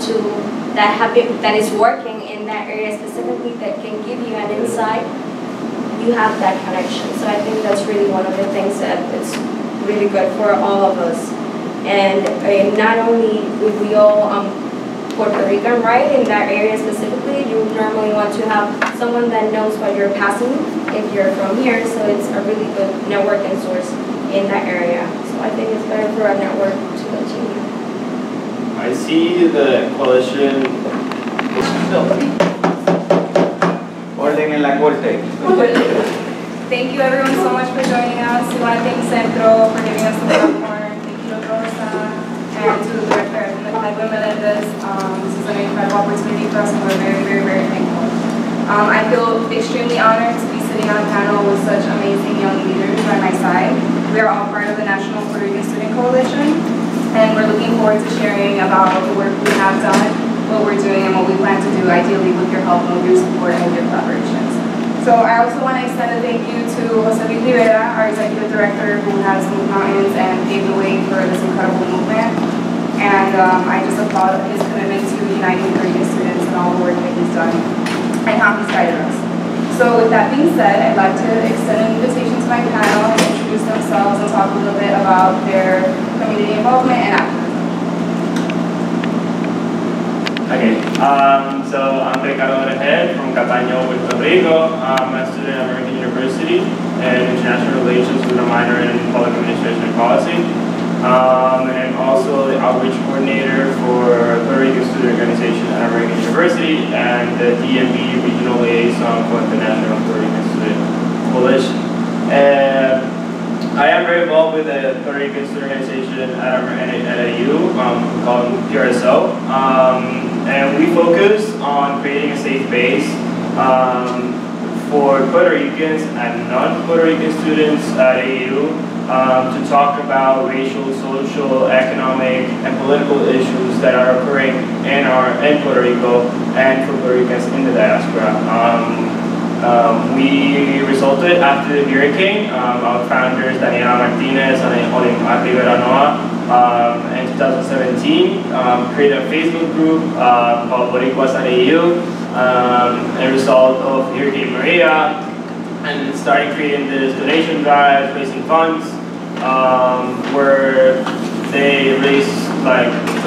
that is working in that area specifically that can give you an insight, you have that connection. So I think that's really one of the things that it's really good for all of us. And not only would we all Puerto Rican, right, in that area specifically, you normally want to have someone that knows what you're passing if you're from here, so it's a really good networking source in that area. So I think it's better for a network to continue. I see the coalition. Orden en la corte. Thank you everyone so much for joining us. We want to thank Centro for giving us the platform. Thank you to Rosa and to the director, Edwin Melendez. This is an incredible opportunity for us, and we're very, very, very thankful. I feel extremely honored to be sitting on a panel with such amazing young leaders by my side. We are all part of the National Puerto Rican Student Coalition, and we're looking forward to sharing about the work we have done, what we're doing, and what we plan to do, ideally with your help and with your support and with your collaborations. So I also want to extend a thank you to Jose Luis Rivera, our executive director, who has moved mountains and paved the way for this incredible movement. And I just applaud his commitment to uniting Puerto Rican students and all the work that he's done and how he's guided us. So with that being said, I'd like to extend an invitation to my panel to introduce themselves and talk a little bit about their community involvement and activism. Okay, so I'm Ricardo Rehed from Cataño, Puerto Rico. I'm a student at American University in International Relations with a minor in Public Administration and Policy. And I'm also the outreach coordinator for Puerto Rican Student Organization at American University and the DMV Regional Liaison for the National Puerto Rican Student Coalition. I am very involved with the Puerto Rican Student Organization at AU called PRSO. And we focus on creating a safe base for Puerto Ricans and non-Puerto Rican students at AU to talk about racial, social, economic, and political issues that are occurring in Puerto Rico and for Puerto Ricans in the diaspora. We resulted after the hurricane. Our founders, Daniela Martinez and Olimar Rivera Noa, in 2017, created a Facebook group called Boricuas at AU. A result of Hurricane Maria, and started creating this donation drive, raising funds, where they raised like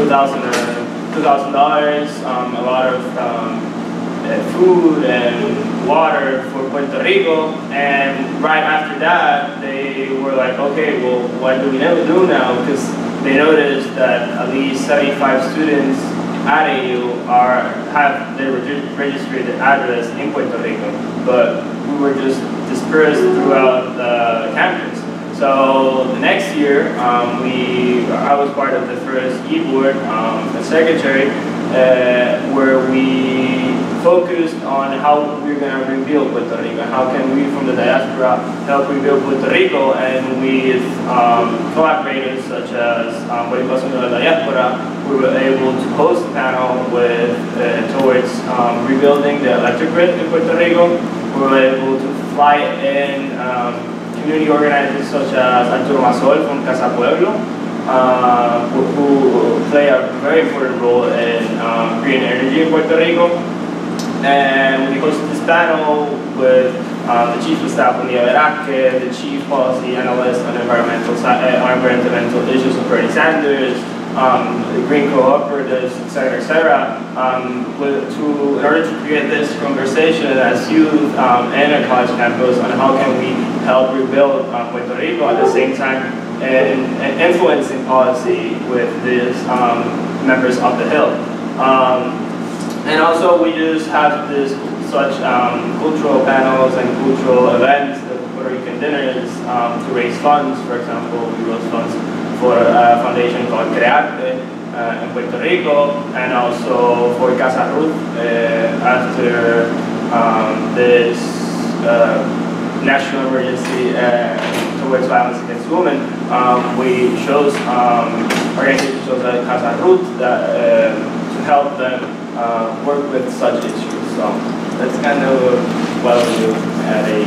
$2,000, a lot of food and water for Puerto Rico. And right after that, they were like, okay, well, what do we do now? Because they noticed that at least 75 students at AU have their registered address in Puerto Rico, but we were just dispersed throughout the campus. So the next year, I was part of the first e-board, the secretary, where we focused on how we're going to rebuild Puerto Rico, and how can we from the diaspora help rebuild Puerto Rico, and with collaborators such as Boricuas Unidos de la Diaspora, we were able to host a panel towards rebuilding the electric grid in Puerto Rico. We were able to fly in community organizers such as Arturo Masol from Casa Pueblo, who play a very important role in green energy in Puerto Rico. And we hosted this panel with the Chief of Staff, Julia Veraque, the Chief Policy Analyst on environmental issues of Bernie Sanders, the Green Cooperatives, etc., etc. In order to create this conversation as youth and a college campus on how can we help rebuild Puerto Rico at the same time and influencing policy with these members of the Hill. And also we just have such cultural panels and cultural events, the Puerto Rican dinners, to raise funds. For example, we raised funds for a foundation called Crearte in Puerto Rico, and also for Casa Ruth after this national emergency towards violence against women. We chose organizations like Casa Ruth to help them work with such issues. So that's kind of what we do at AU.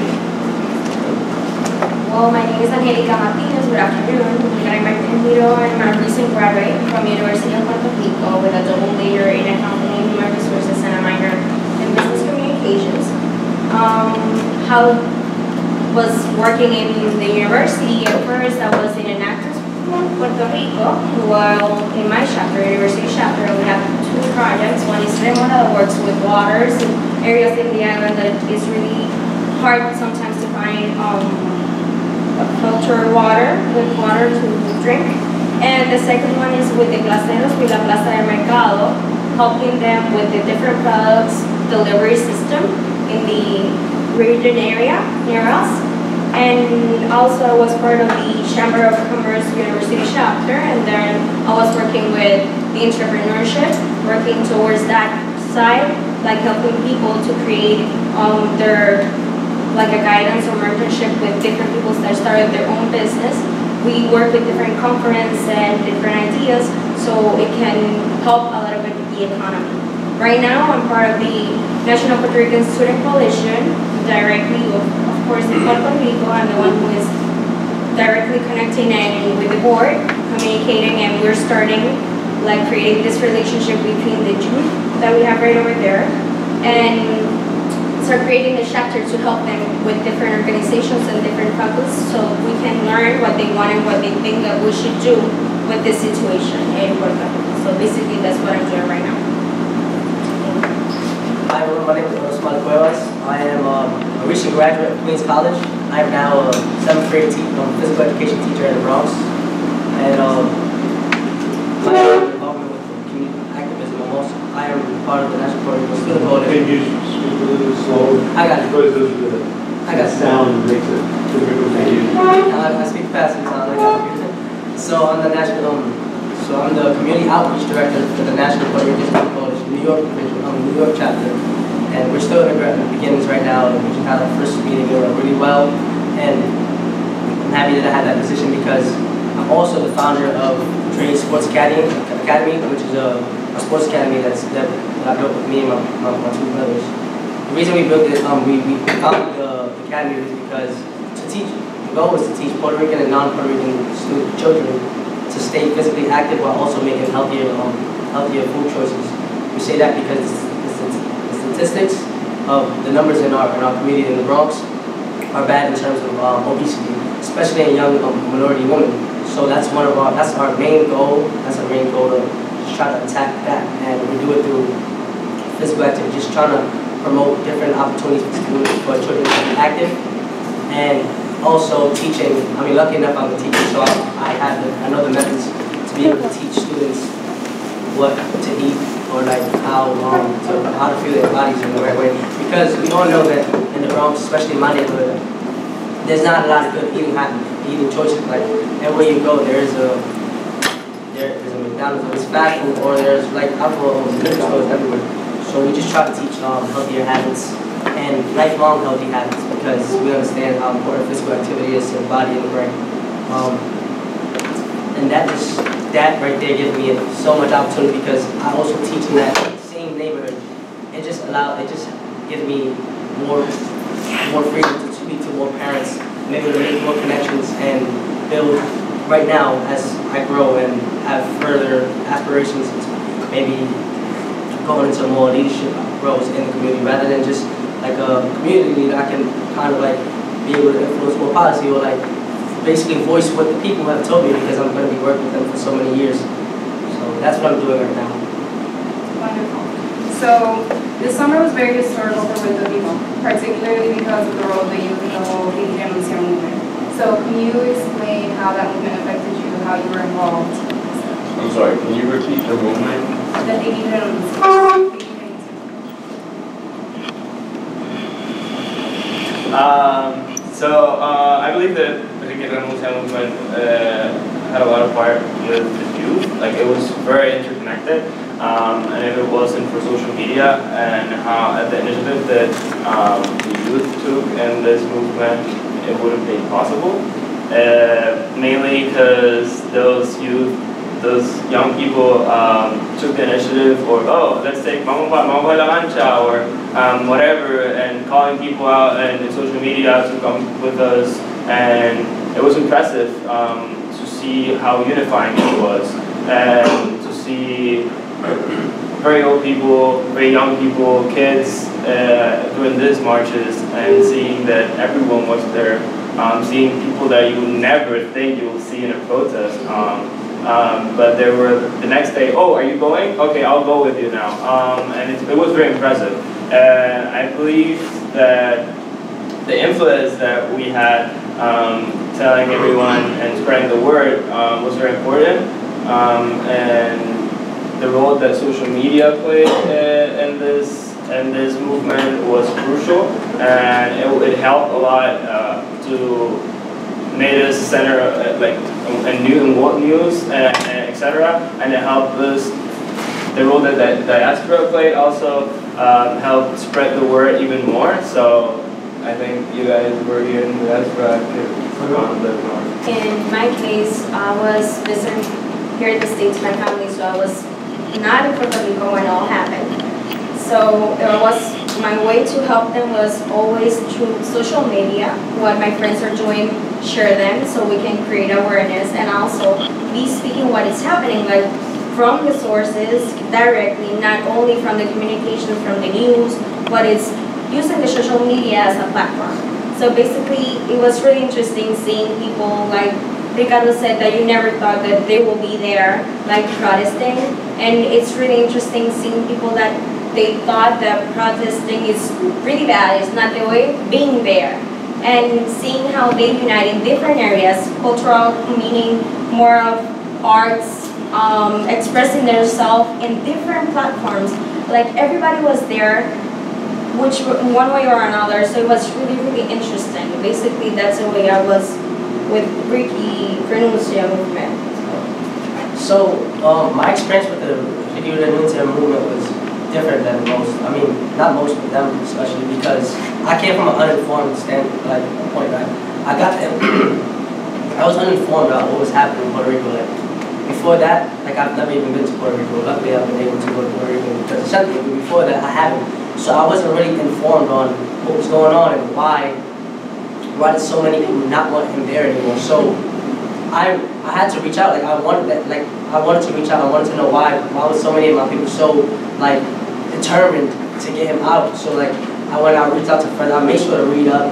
Well, my name is Angelica Martinez. Good afternoon. I'm Martin Miro. I'm a recent graduate from University of Puerto Rico with a double major in accounting and human resources and a minor in business communications. How was working in the university at first, I was in an actors Puerto Rico, while in my chapter, university chapter, we have two projects. One is Remora that works with waters in areas in the island that is really hard sometimes to find filtered water, good water to drink. And the second one is with the Glaceros with La Plaza del Mercado, helping them with the different products delivery system in the region area near us. And also I was part of the Chamber of Commerce University chapter, and then I was working with the entrepreneurship, working towards that side, like helping people to create their, like a guidance or mentorship with different people that started their own business. We work with different conferences and different ideas, so it can help a little bit with the economy. Right now, I'm part of the National Puerto Rican Student Coalition, directly, of course, in Puerto Rico. I'm the one who is directly connecting and with the board, communicating, and we're starting, like, creating this relationship between the youth that we have right over there, and start creating a chapter to help them with different organizations and different faculties, so we can learn what they want and what they think that we should do with this situation in Puerto Rico. So basically, that's what I'm doing right now. Hi everyone, my name is Osman Cuevas. I am a recent graduate of Queens College. I am now a 7th grade physical education teacher in the Bronx. And my involvement with community activism, I am part of the National Puerto Rico Student Coalition. Can you speak a little slow? I got it. Because of the sound makes it difficult to hear. I speak fast sometimes. I got it. So I'm the community outreach director for the National Puerto Rican Student Coalition New York division, New York chapter, and we're still in the beginnings right now. We just had our first meeting, it went really well, and I'm happy that I had that position because I'm also the founder of Trade Sports Academy, which is a sports academy that I built with me and my two brothers. The reason we built it, we founded the academy was because the goal was to teach Puerto Rican and non-Puerto Rican children to stay physically active while also making healthier food choices. We say that because the statistics of the numbers in our community in the Bronx are bad in terms of obesity, especially in young minority women. So that's our main goal. That's our main goal to just try to attack that, and we do it through physical activity, just trying to promote different opportunities for children to be active, and also teaching. I mean, lucky enough, I'm a teacher, so I know the methods to be able to teach students what to eat, or like how to feel their bodies in the right way. Because we all know that in the Bronx, especially in my neighborhood, there's not a lot of good eating choices. Like everywhere you go, there is a McDonald's, or it's fast food, or there's like alcohol and liquor stores everywhere. So we just try to teach healthier habits and lifelong healthy habits, because we understand how important physical activity is to the body and the brain. And that right there gives me so much opportunity, because I also teach in that same neighborhood. It just gives me more freedom to speak to more parents, maybe to make more connections and build. Right now, as I grow and have further aspirations, maybe going into more leadership roles in the community, rather than just like a community leader, I can kind of like be able to influence more policy, or like basically voice what the people have told me, because I'm going to be working with them for so many years. So that's what I'm doing right now. Wonderful. So this summer was very historical for Puerto Rico, particularly because of the role that you in the whole Vivir Renuncia movement. So can you explain how that movement affected you, how you were involved? I'm sorry, can you repeat the movement? The Vivir Renuncia. I believe that the Vivir Renuncia movement had a lot of part with the youth. Like, it was very interconnected, and if it wasn't for social media and the initiative that the youth took in this movement, it wouldn't be possible. Mainly because those young people took the initiative, or let's take vamos a la mancha, or whatever, and calling people out and social media to come with us, and it was impressive to see how unifying it was, and to see very old people, very young people, kids doing these marches, and seeing that everyone was there, seeing people that you never think you will see in a protest. But they were the next day, oh, are you going? Okay, I'll go with you now. And it was very impressive. I believe that the influence that we had telling everyone and spreading the word was very important. And the role that social media played in this movement was crucial. And it helped a lot to made us center in world news and etc. And it helped us. The role that the diaspora played also helped spread the word even more. So I think you guys were here in the diaspora on the north. In my case, I was visiting here in the States, my family, so I was not in Puerto Rico when it all happened. So my way to help them was always through social media. What my friends are doing, share them so we can create awareness, and also be speaking what is happening, like from the sources directly, not only from the communications from the news, but it's using the social media as a platform. So basically, it was really interesting seeing people like Ricardo said, that you never thought that they will be there, like protesting, and it's really interesting seeing people that they thought that protesting is really bad, it's not the way, being there, and seeing how they unite in different areas, cultural, meaning more of arts, expressing themselves in different platforms. Like everybody was there, which one way or another, so it was really, really interesting. Basically, that's the way I was with Vivir Renuncia movement. So my experience with the Vivir Renuncia movement was different than most. I mean, not most, but them especially, because I came from an uninformed point. I got there. I was uninformed about what was happening in Puerto Rico. Like before that, I've never even been to Puerto Rico. Luckily, I've been able to go to Puerto Rico because of something. But before that, I haven't. So I wasn't really informed on what was going on and why did so many people not want him there anymore. So I had to reach out. I wanted to reach out. I wanted to know why was so many of my people so determined to get him out. So when I reach out to friends, I make sure to read up,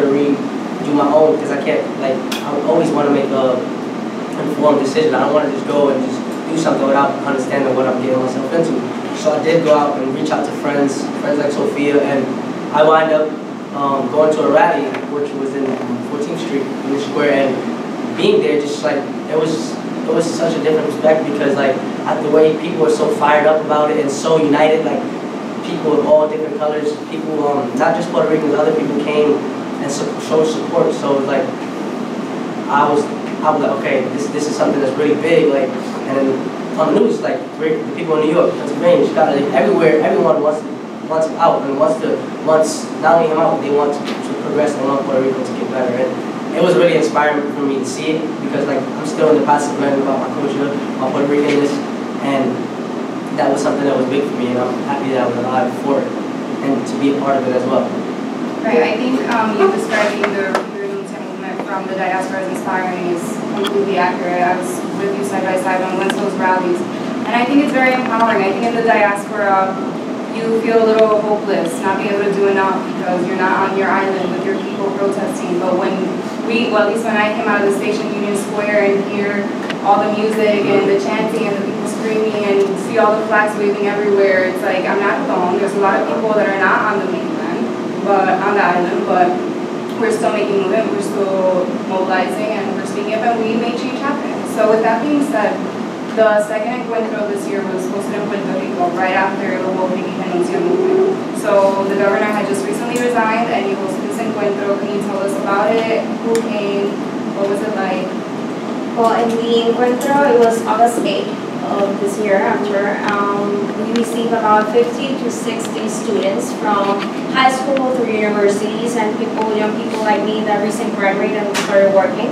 do my own, because I can't, like, I always want to make a informed decision. I don't want to just go and just do something without understanding what I'm getting myself into. So I did go out and reach out to friends like Sophia, and I wound up going to a rally, which was in 14th Street, Union Square, and being there, just like, it was such a different perspective, because like, the way people were so fired up about it and so united, like, people of all different colors, people, not just Puerto Ricans, other people came and showed support. So it was like, I was like, okay, this is something that's really big, like, and then on the news, like, the people in New York, Pennsylvania, Chicago, like, everywhere, everyone wants him out, and wants not only him out, they want to progress, they want Puerto Rico to get better. And it was really inspiring for me to see it, because like, I'm still in the process of learning about my culture, my Puerto Ricanness, and that was something that was big for me, and I'm happy that I was alive for it, and to be a part of it as well. Right, I think you describing the Renuncia movement from the diaspora as inspiring is completely accurate. I was with you side by side when we went to those rallies. And I think it's very empowering. I think in the diaspora, you feel a little hopeless, not being able to do enough because you're not on your island with your people protesting. But when at least when I came out of the station, Union Square, and hear all the music and the chanting and the people screaming and see all the flags waving everywhere, it's like, I'm not alone. There's a lot of people that are not on the mainland, but on the island, but we're still making movement, we're still mobilizing, and we're speaking up, and we made change happen. So with that being said, the second encuentro this year was hosted in Puerto Rico right after the whole Renuncia movement. So the governor had just recently resigned, and he hosted this encuentro. Can you tell us about it? Who came? What was it like? Well, in the encuentro, it was August 8th of this year after. We received about 50 to 60 students from high school through universities and young people like me that recently graduated and started working.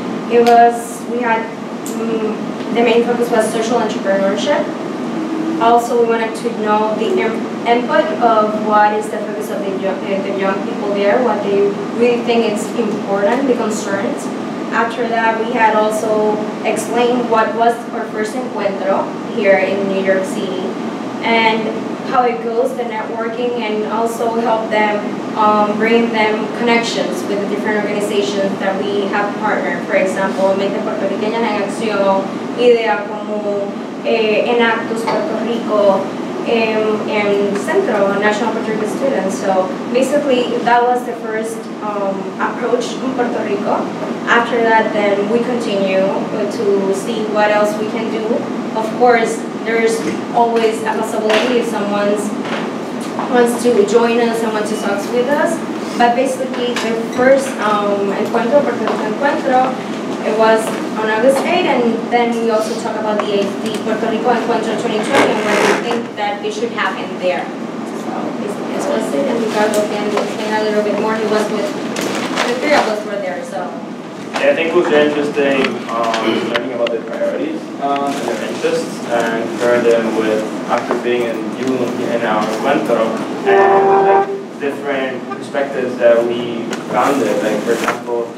The main focus was social entrepreneurship. Also, we wanted to know the input of what is the focus of the young people there, what they really think is important, the concerns. After that, we had also explained what was our first encuentro here in New York City and how it goes, the networking, and also help them bring them connections with the different organizations that we have partnered. For example, Mente Puertorriqueñas en Acción, IDEA como Enactus Puerto Rico, and Centro, National Puerto Rico Students. So basically, that was the first approach in Puerto Rico. After that, then we continue to see what else we can do. Of course, there's always a possibility if someone wants to join us and wants to talk with us. But basically, the first encuentro, Puerto Rico Encuentro, it was on August 8th, and then we also talk about the Puerto Rico Encuentro 2020 and what we think that it should happen there. So basically, this was it, and Ricardo can explain a little bit more. He was with, the three of us were there, so. Yeah, I think it was very interesting learning about their priorities and their interests, and compare them with after being in our encuentro and like different perspectives that we found it. Like for example,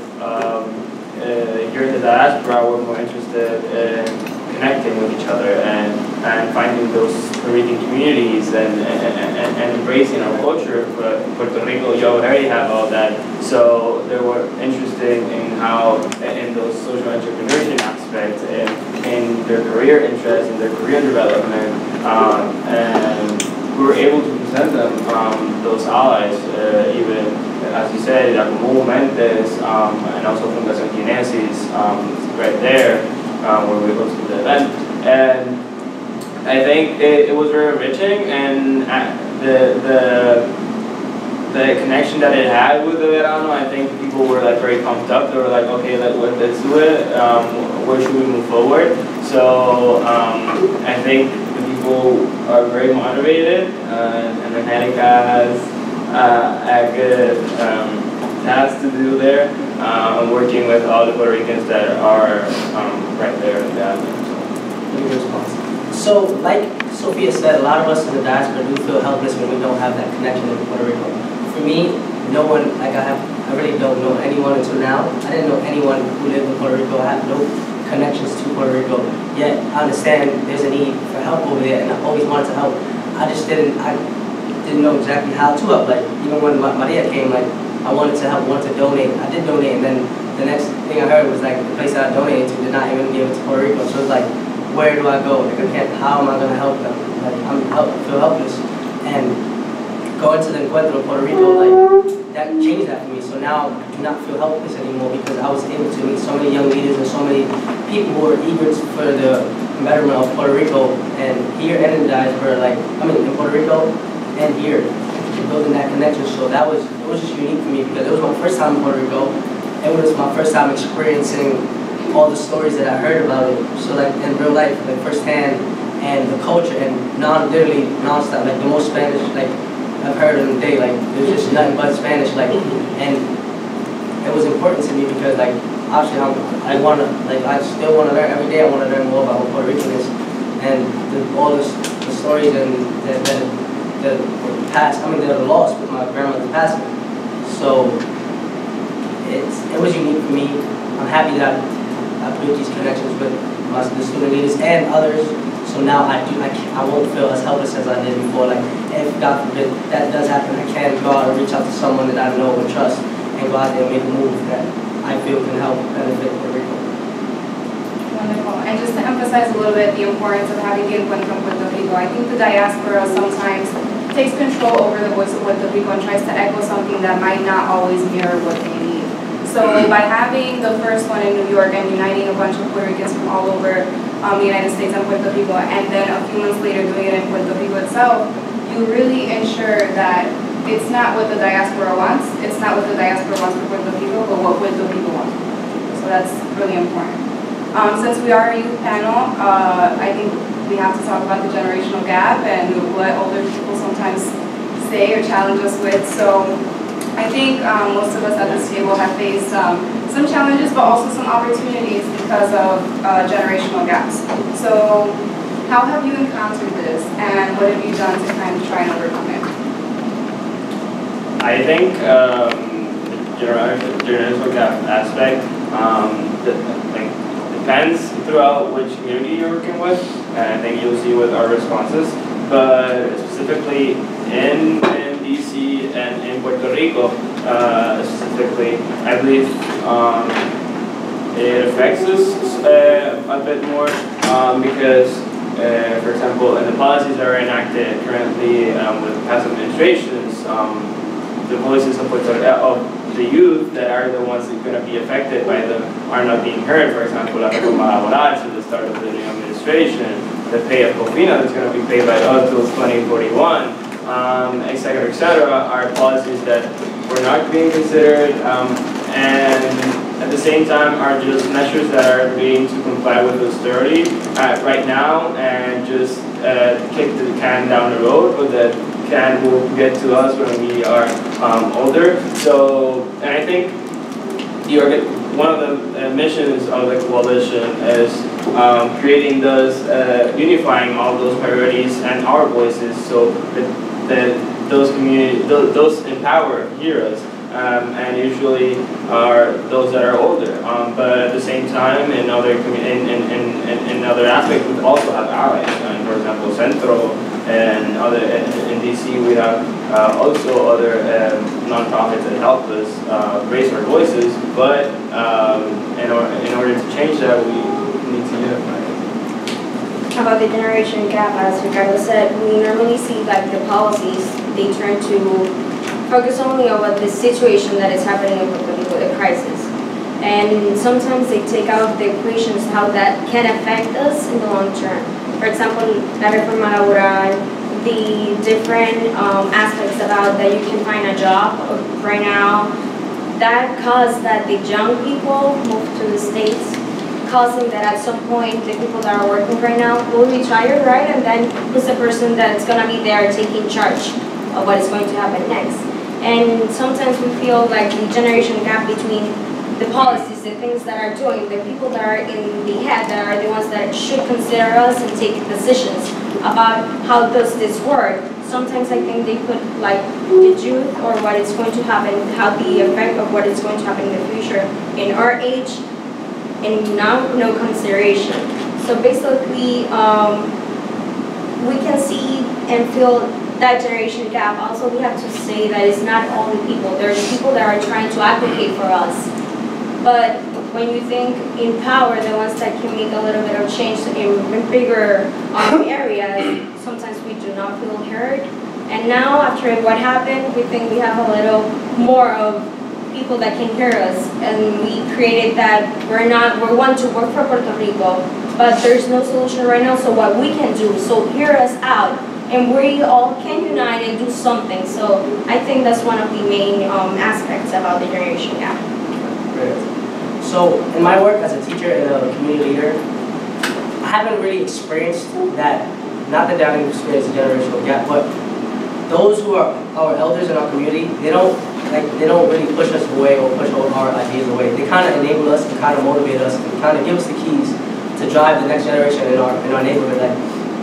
here in the diaspora, we're more interested in connecting with each other and finding those Puerto Rican communities and embracing our culture. But Puerto Rico, you already have all that. So they were interested in how, in those social entrepreneurship aspects, in their career interests, in their career development, and we were able to present them those allies, even as you said, Jacobo Mentes, and also from the Sanguinesis, right there, where we hosted the event. And I think it was very enriching, and the connection that it had with the Verano, I think people were like very pumped up. They were like, okay, let's do it. Where should we move forward? So I think the people are very motivated, and Angelica has a good task to do there, working with all the Puerto Ricans that are right there in the island. So, like Sophia said, a lot of us in the diaspora do feel helpless when we don't have that connection with Puerto Rico. For me, no one, like I really don't know anyone until now. I didn't know anyone who lived in Puerto Rico. I have no connections to Puerto Rico. Yet, I understand there's a need for help over there, and I always wanted to help. I just didn't didn't know exactly how to help. Like, even when Maria came, like, I wanted to help, wanted to donate. I did donate, and then the next thing I heard was like the place that I donated to did not even give it to Puerto Rico. So it was like, where do I go? Like, I can't, how am I going to help them? Like, I feel helpless. And going to the Encuentro Puerto Rico, like, that changed that for me. So now I do not feel helpless anymore because I was able to meet so many young leaders and so many people who are eager for the betterment of Puerto Rico and here and in the diaspora, like, I mean, in Puerto Rico and here, building that connection. So it was just unique for me because it was my first time in Puerto Rico. It was my first time experiencing all the stories that I heard about it. So like in real life, like firsthand, and the culture, and literally non-stop, like the most Spanish like I've heard in the day. Like there's just nothing but Spanish. Like, and it was important to me because like obviously I still want to learn every day. I want to learn more about what Puerto Rican is and all the stories and the past. I mean, the loss with my grandmother's passing. So it was unique for me. I'm happy that I built these connections with the student leaders and others. So now I won't feel as helpless as I did before. Like if God forbid that does happen, I can go out and reach out to someone that I know and trust and go out there and make a move that I feel can help benefit Puerto Rico. Wonderful. And just to emphasize a little bit the importance of having the Encuentro en Puerto Rico, I think the diaspora sometimes takes control over the voice of Puerto Rico and tries to echo something that might not always mirror what they need. So by having the first one in New York and uniting a bunch of Puerto Ricans from all over the United States and Puerto Rico, and then a few months later doing it in Puerto Rico itself, you really ensure that it's not what the diaspora wants, it's not what the diaspora wants for Puerto Rico, but what Puerto Rico wants. So that's really important. Since we are a youth panel, I think we have to talk about the generational gap and what older people sometimes say or challenge us with. So I think most of us at this table have faced some challenges, but also some opportunities because of generational gaps. So how have you encountered this, and what have you done to kind of try and overcome it? I think the generational gap aspect depends throughout which community you're working with, and I think you'll see with our responses. But specifically in DC and in Puerto Rico, specifically, I believe it affects us a bit more because, for example, in the policies that are enacted currently with past administrations, the voices of the youth that are the ones that are going to be affected by them are not being heard. For example, la reforma laboral, so the start of the new administration, the pay of COFINA that's going to be paid by us till 2041, et cetera, are policies that were not being considered, and at the same time are just measures that are being to comply with austerity right now and just kick the can down the road, but that can will get to us when we are older. So, and I think one of the missions of the coalition is creating those, unifying all those priorities and our voices, so that those communities, those in power hear us, and usually are those that are older. But at the same time, in other aspects, we also have allies. For example, Centro and other in DC, we have also other nonprofits that help us raise our voices. But in order to change that, we need to unify. About the generation gap, as Ricardo said, we normally see like the policies, they turn to focus only on what the situation that is happening in Puerto Rico, the crisis. And sometimes they take out of the equations how that can affect us in the long term. For example, la reforma laboral, the different aspects about that you can find a job right now, that caused that the young people move to the States, causing that at some point the people that are working right now will retire, right? And then who's the person that's going to be there taking charge of what is going to happen next? And sometimes we feel like the generation gap between the policies, the things that are doing, the people that are in the head, that are the ones that should consider us and take decisions about how does this work. Sometimes I think they put like the youth or what is going to happen, how the effect of what is going to happen in the future in our age, and now no consideration. So basically, we can see and feel that generation gap, also we have to say that it's not all the people. There's people that are trying to advocate for us. But when you think in power, the ones that can make a little bit of change in bigger areas, sometimes we do not feel heard. And now, after what happened, we think we have a little more of people that can hear us. And we created that we're one to work for Puerto Rico, but there's no solution right now, so what we can do, so hear us out. And we all can unite and do something. So I think that's one of the main aspects about the generation gap. Great. So in my work as a teacher and a community leader, I haven't really experienced that, not that I haven't experienced a generational gap, but those who are our elders in our community, they don't really push us away or push our ideas away. They kind of enable us, they kind of motivate us, and kind of give us the keys to drive the next generation in our neighborhood. Like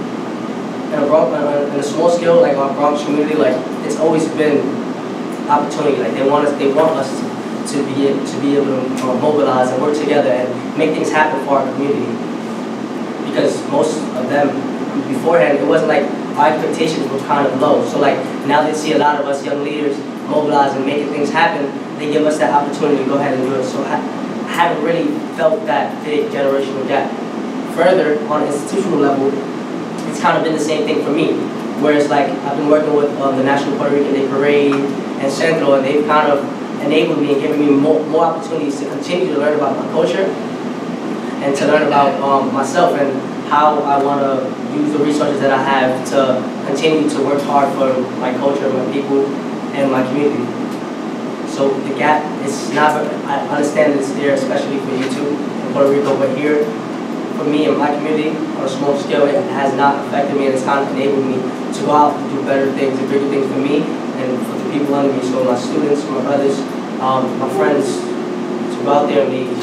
in a small scale, like our Bronx community, like it's always been opportunity. Like they want us to be able to mobilize and work together and make things happen for our community. Because most of them beforehand, it wasn't like our expectations were kind of low. So like now they see a lot of us young leaders mobilize and making things happen, they give us that opportunity to go ahead and do it. So I haven't really felt that big generational gap. Further, on an institutional level, it's kind of been the same thing for me. Whereas like I've been working with the National Puerto Rican Day Parade and Centro, and they've kind of enabled me and given me more opportunities to continue to learn about my culture and to learn about myself and how I want to use the resources that I have to continue to work hard for my culture, my people, and my community. So the gap is not, I understand it's there, especially for you too in Puerto Rico, but here, for me and my community, on a small scale, it has not affected me, and it's kind of enabled me to go out and do better things and bigger things for me and for the people under me. So my students, my brothers, my friends, to go out there and lead.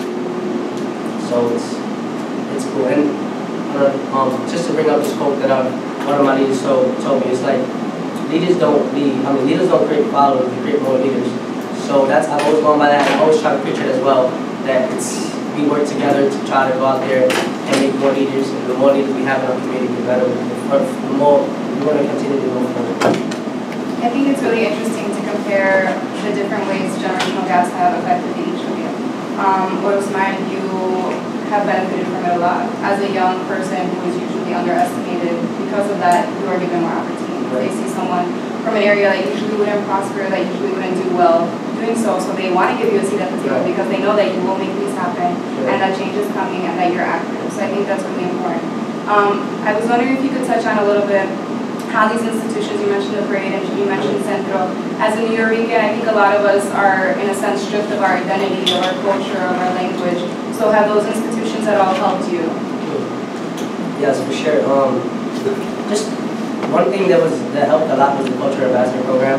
So it's cool. And just to bring up this quote that one of my leaders told me, it's like, leaders don't create followers, they create more leaders. So I've always gone by that. I always try to picture it as well, that we work together to try to go out there and make more leaders, and the more leaders we have in our community, the better, the more we want to continue to go forward. I think it's really interesting to compare the different ways generational gaps have affected each of you. Osman, you have benefited from it a lot. As a young person who is usually underestimated, because of that, you are given more opportunities. They see someone from an area that usually wouldn't prosper, that usually wouldn't do well, doing so they want to give you a seat at the table because they know that you will make things happen and that change is coming and that you're active. So I think that's really important. I was wondering if you could touch on a little bit how these institutions, you mentioned the parade and you mentioned Centro. As a New Yorican, I think a lot of us are, in a sense, stripped of our identity, of our culture, of our language. So have those institutions at all helped you? Yes, for sure. Just one thing that helped a lot was the Culture Ambassador program.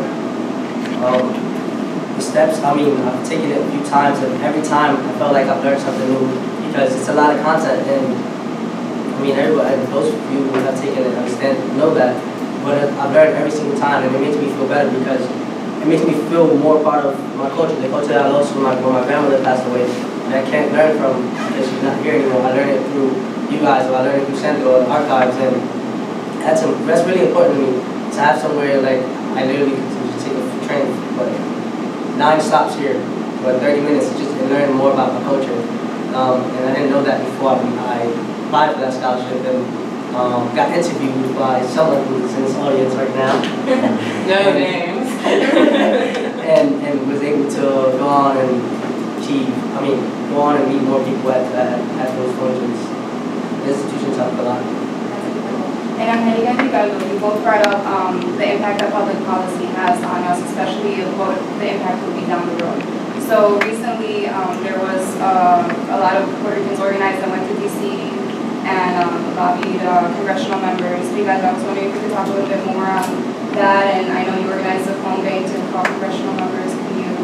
The steps, I've taken it a few times, and every time I felt like I've learned something new because it's a lot of content. And everybody, those of you who have taken it understand, know that. But I've learned every single time, and it makes me feel better because it makes me feel more part of my culture, the culture that I lost when my grandmother passed away. And I can't learn from because she's not here anymore. I learned it through you guys, or I learned it through Centro or the archives, and that's really important to me to have somewhere like I literally could take a train, but 9 stops here, but 30 minutes just to learn more about my culture. And I didn't know that before I applied for that scholarship and got interviewed by someone who's in this audience right now. No names. and was able to go on and go on and meet more people at those functions. The institutions help a lot. And Angelica and Ricardo, you both brought up the impact that public policy has on us, especially what the impact will be down the road. So recently, there was a lot of Puerto Ricans organized that went to DC and lobbied congressional members. Because I was wondering if you could talk a little bit more on that. And I know you organized a phone bank to call congressional members. Can you?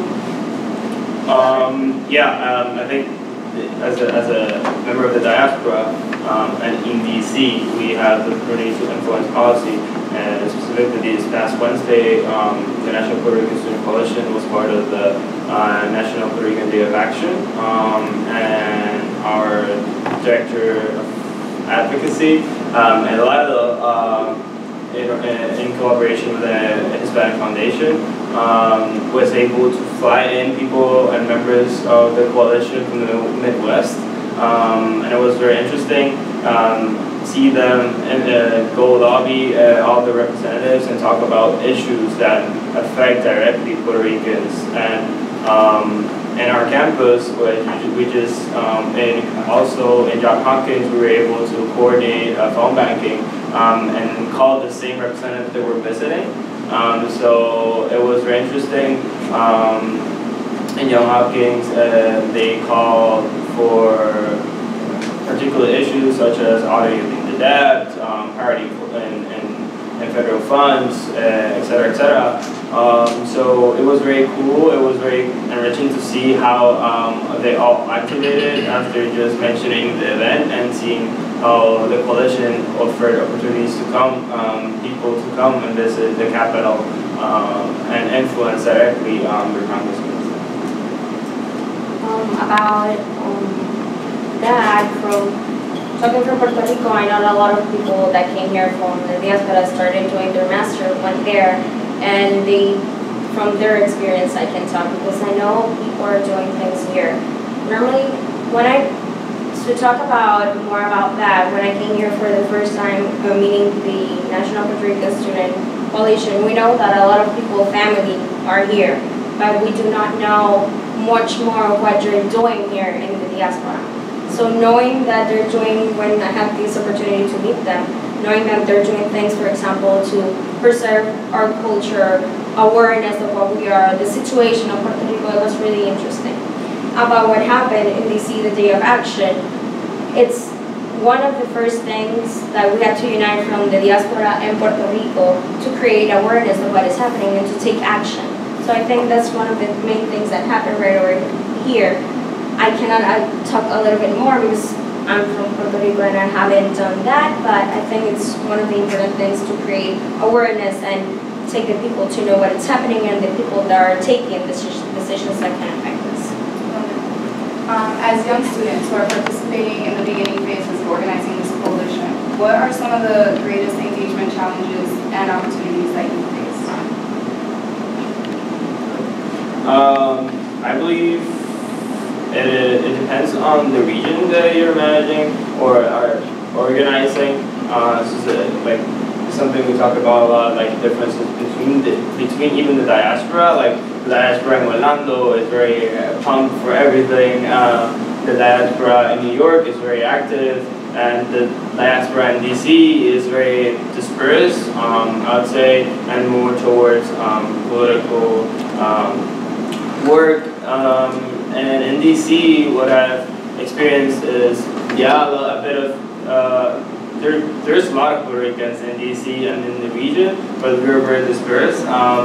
I think as a member of the diaspora and in DC, we have the opportunity to influence policy. And specifically this past Wednesday, the National Puerto Rican Student Coalition was part of the National Puerto Rican Day of Action, and our director of advocacy, and a lot of the in collaboration with the Hispanic Foundation, was able to fly in people and members of the coalition from the Midwest. And it was very interesting. See them and go lobby all the representatives and talk about issues that affect directly Puerto Ricans. And in our campus, which is also in Johns Hopkins, we were able to coordinate phone banking and call the same representatives that we're visiting. So it was very interesting. In Johns Hopkins, they called for particular issues such as auditing the debt, parity in federal funds, et cetera, et cetera. So it was very cool. It was very enriching to see how they all activated after just mentioning the event and seeing how the coalition offered opportunities to come, people to come and visit the capital and influence directly their congressmen. About that, from talking from Puerto Rico, I know a lot of people that came here from the diaspora started doing their master, went there, and they, from their experience, I can talk because I know people are doing things here. Normally, to talk about more about that, when I came here for the first time, meeting the National Puerto Rico Student Coalition, we know that a lot of people, family, are here, but we do not know much more of what you're doing here in the diaspora. So knowing that they're doing, when I have this opportunity to meet them, knowing that they're doing things, for example, to preserve our culture, awareness of what we are, the situation of Puerto Rico, it was really interesting. About what happened in DC, the Day of Action, it's one of the first things that we had to unite from the diaspora and Puerto Rico to create awareness of what is happening and to take action. So I think that's one of the main things that happened right over here. I cannot talk a little bit more because I'm from Puerto Rico and I haven't done that, but I think it's one of the important things to create awareness and take the people to know what is happening and the people that are taking decisions that can affect us. As young students who are participating in the beginning phases of organizing this coalition, what are some of the greatest engagement challenges and opportunities that you faced? I believe it depends on the region that you're managing or are organizing. This is like something we talk about a lot, like differences between even the diaspora. Like the diaspora in Orlando is very pumped for everything. The diaspora in New York is very active, and the diaspora in DC is very dispersed, I would say, and more towards political work. And in DC, what I've experienced is, yeah, a bit of, there's a lot of Puerto Ricans in DC and in the region, but we're very dispersed.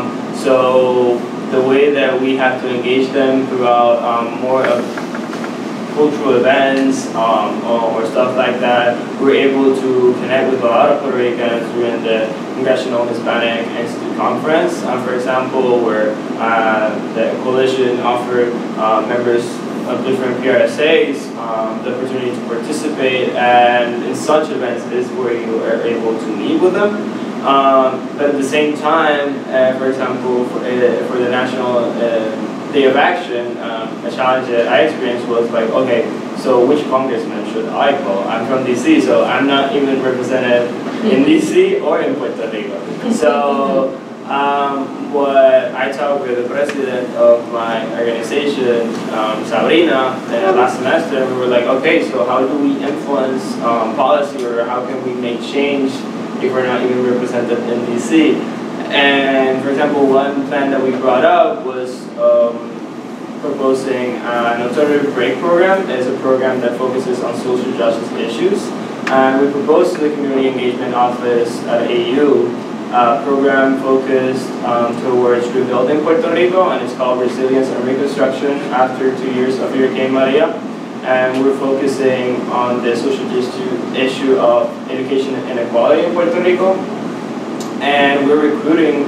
So the way that we have to engage them throughout more of cultural events or stuff like that, we're able to connect with a lot of Puerto Ricans during the Congressional Hispanic Institute Conference, for example, where the coalition offered members of different PRSAs the opportunity to participate, and in such events is where you are able to meet with them. But at the same time, for example, for the National Day of Action, a challenge that I experienced was like, okay, so which congressman should I call? I'm from DC, so I'm not even represented in DC or in Puerto Rico. So what I talked with the president of my organization, Sabrina, last semester, we were like, okay, so how do we influence policy, or how can we make change if we're not even represented in DC? And for example, one plan that we brought up was proposing an alternative break program. It's a program that focuses on social justice issues. And we proposed to the Community Engagement Office at AU a program focused towards rebuilding Puerto Rico, and it's called Resilience and Reconstruction after 2 years of Hurricane Maria. And we're focusing on the social issue of education inequality in Puerto Rico. And we're recruiting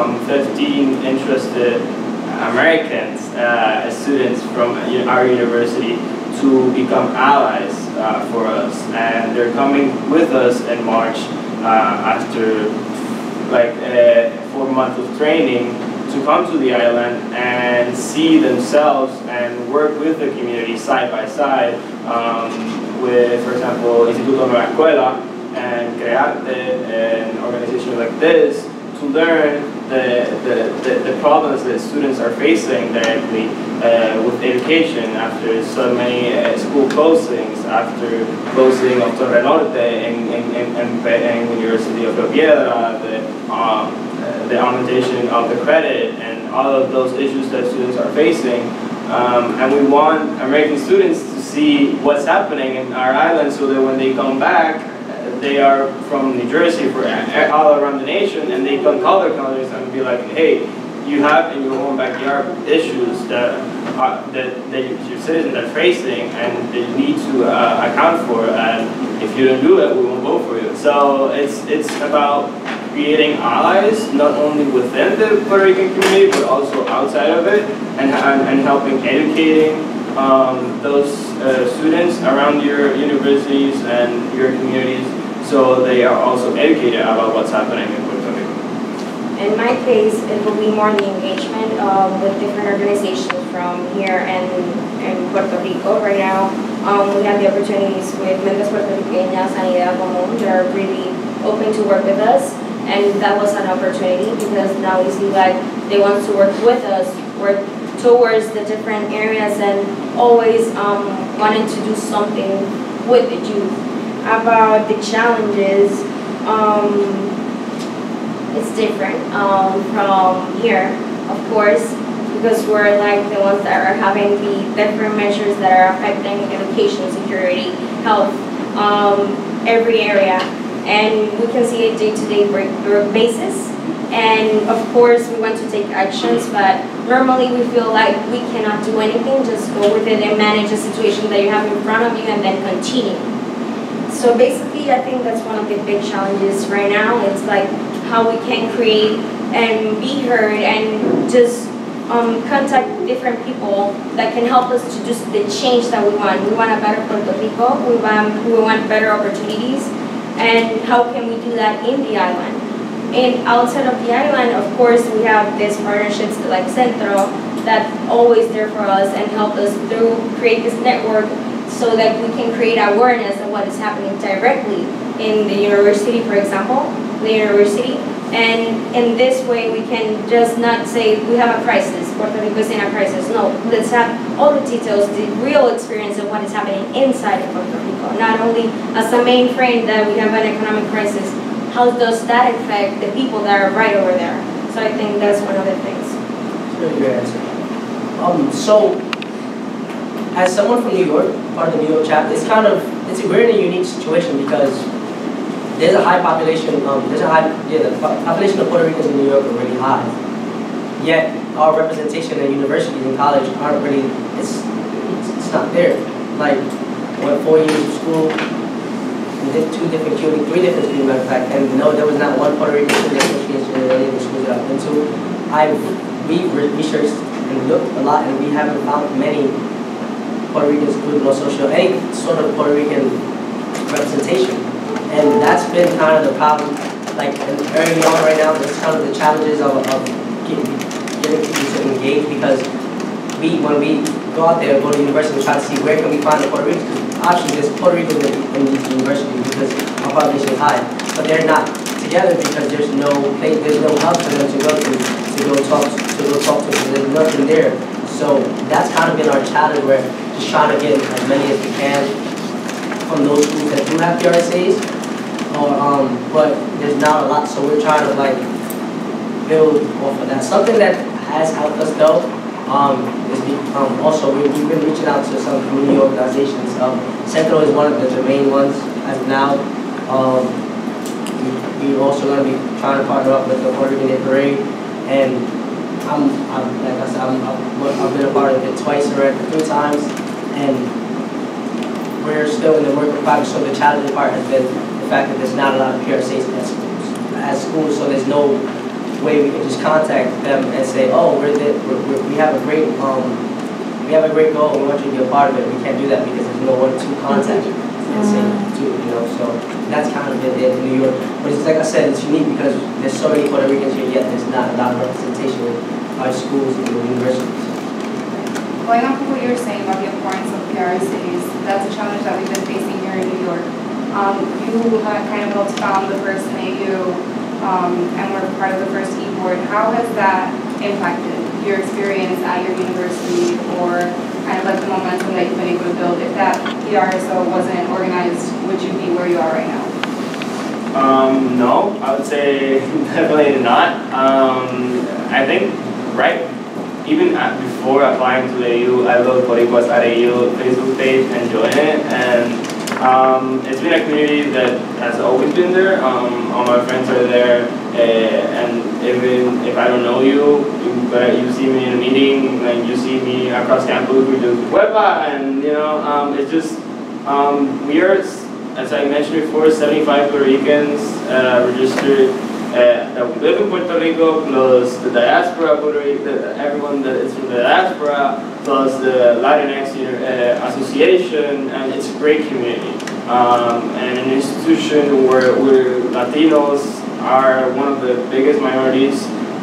15 interested Americans, students from our university, to become allies for us. And they're coming with us in March after like 4 months of training to come to the island and see themselves and work with the community side by side with, for example, Instituto Nueva Escuela and Crearte, an organization like this, to learn the problems that students are facing directly with education after so many school closings, after closing of Torre Norte and University of Rio Piedra, the augmentation of the credit, and all of those issues that students are facing. And we want American students to see what's happening in our island so that when they come back, they are from New Jersey, all around the nation, and they can call their colleagues and be like, hey, you have in your own backyard issues that your citizens are facing and that you need to account for, and if you don't do it, we won't vote for you. So it's about creating allies, not only within the Puerto Rican community, but also outside of it, and helping educating those students around your universities and your communities, so they are also educated about what's happening in Puerto Rico. In my case, it will be more the engagement with different organizations from here and in Puerto Rico. Right now, we have the opportunities with Mentes Puertorriqueñas and Idea Común. They're really open to work with us, and that was an opportunity because now we see that they want to work with us, work towards the different areas, and always wanted to do something with the youth. About the challenges, it's different from here, of course, because we're like the ones that are having the different measures that are affecting education, security, health, every area, and we can see a day-to-day basis. And of course, we want to take actions, but normally we feel like we cannot do anything, just go with it and manage the situation that you have in front of you and then continue. So basically, I think that's one of the big challenges right now. It's like how we can create and be heard and just contact different people that can help us to do the change that we want. We want a better Puerto Rico, we want better opportunities, and how can we do that in the island? And outside of the island, of course, we have these partnerships like Centro that's always there for us and help us through create this network so that we can create awareness of what is happening directly in the university, for example, the university. And in this way, we can just not say we have a crisis, Puerto Rico is in a crisis. No, let's have all the details, the real experience of what is happening inside of Puerto Rico, not only as a main frame that we have an economic crisis. How does that affect the people that are right over there? So I think that's one of the things. That's a really good answer. So, as someone from New York, part of the New York chapter, we're in a unique situation because there's a high population. The population of Puerto Ricans in New York are really high. Yet our representation at universities and college aren't really. It's not there. Like, 4 years of school. We did 3 different student, matter of fact, and no, there was not one Puerto Rican student association in any of the schools that I've been to. We've researched and looked a lot, and we haven't found many Puerto Rican students or social, any sort of Puerto Rican representation. And that's been kind of the problem, like early on right now, that's kind of the challenges of getting people to engage, because when we go out there, go to university, and try to see where can we find the Puerto Ricans. Options is Puerto Rico in these universities because our population is high, but they're not together because there's no hub for them to go talk to. There's nothing there. So that's kind of been our challenge. We're just trying to get as many as we can from those schools that do have PRSAs, but there's not a lot. So we're trying to like build off of that. Something that has helped us though. Also, we've been reaching out to some community organizations. Centro is one of the main ones as of now. We're also going to be trying to partner up with the Puerto Rican Day Parade, and like I said, I've been a part of it twice already, 3 times, and we're still in the work in progress. So the challenging part has been the fact that there's not a lot of PRSAs at schools, so there's no way we can just contact them and say, oh, we have a great goal, we want you to be a part of it. We can't do that because there's no one to contact. insane too, you know. So that's kind of it in New York. But it's like I said, it's unique because there's so many Puerto Ricans here, yet there's not a lot of representation in our schools and universities. Going off of what you were saying about the importance of PR cities, that's a challenge that we've been facing here in New York. You had kind of helped found the first NAU and were part of the first e-board. How has that impacted your experience at your university, or kind of like the momentum that you've been able to build? If that PRSO wasn't organized, would you be where you are right now? No, I would say definitely not. I think, right, even before applying to AU, I loved Boricuas at AU Facebook page and joined it, and it's been a community that has always been there. All my friends are there, and even if I don't know you, but you see me in a meeting, and you see me across campus, we do Huepa, and you know, it's just, we are, as I mentioned before, 75 Puerto Ricans registered that we live in Puerto Rico, plus the diaspora, Puerto Rico, everyone that is from the diaspora, plus the Latinx Association, and it's a great community. And an institution where Latinos are one of the biggest minorities.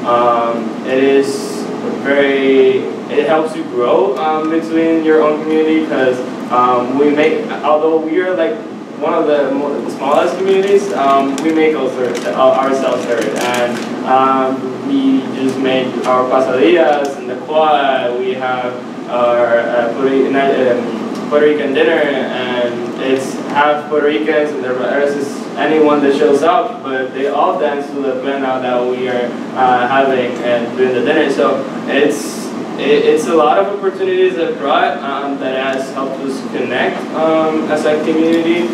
It helps you grow between your own community, because although we are like one of the smallest communities, we make ourselves heard, and we just make our pasadillas in the quad. We have our Puerto Rican dinner, and it's half Puerto Ricans and the rest is anyone that shows up, but they all dance to the plena that we are having and doing the dinner. So it's a lot of opportunities that brought that has helped us connect as a community.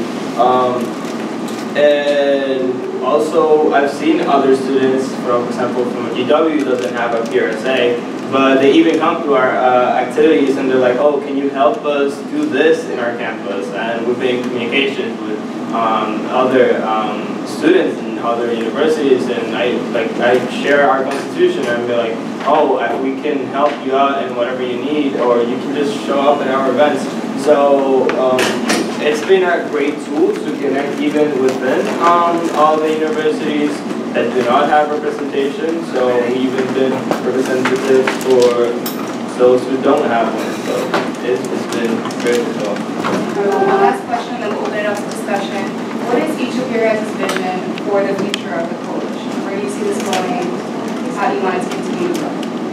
And also I've seen other students, for example, from GW doesn't have a PRSA, but they even come to our activities and they're like, oh, can you help us do this in our campus? And we've been in communications with other students in other universities, and I share our constitution and be like, oh, we can help you out in whatever you need, or you can just show up at our events. So it's been a great tool to connect even within all the universities that do not have representation. So we even did representatives for those who don't have one. So it's been great as well. One last question, then we'll open it up to discussion. What is each of your guys' vision for the future of the coalition? Where do you see this going? How do you want it to continue to grow?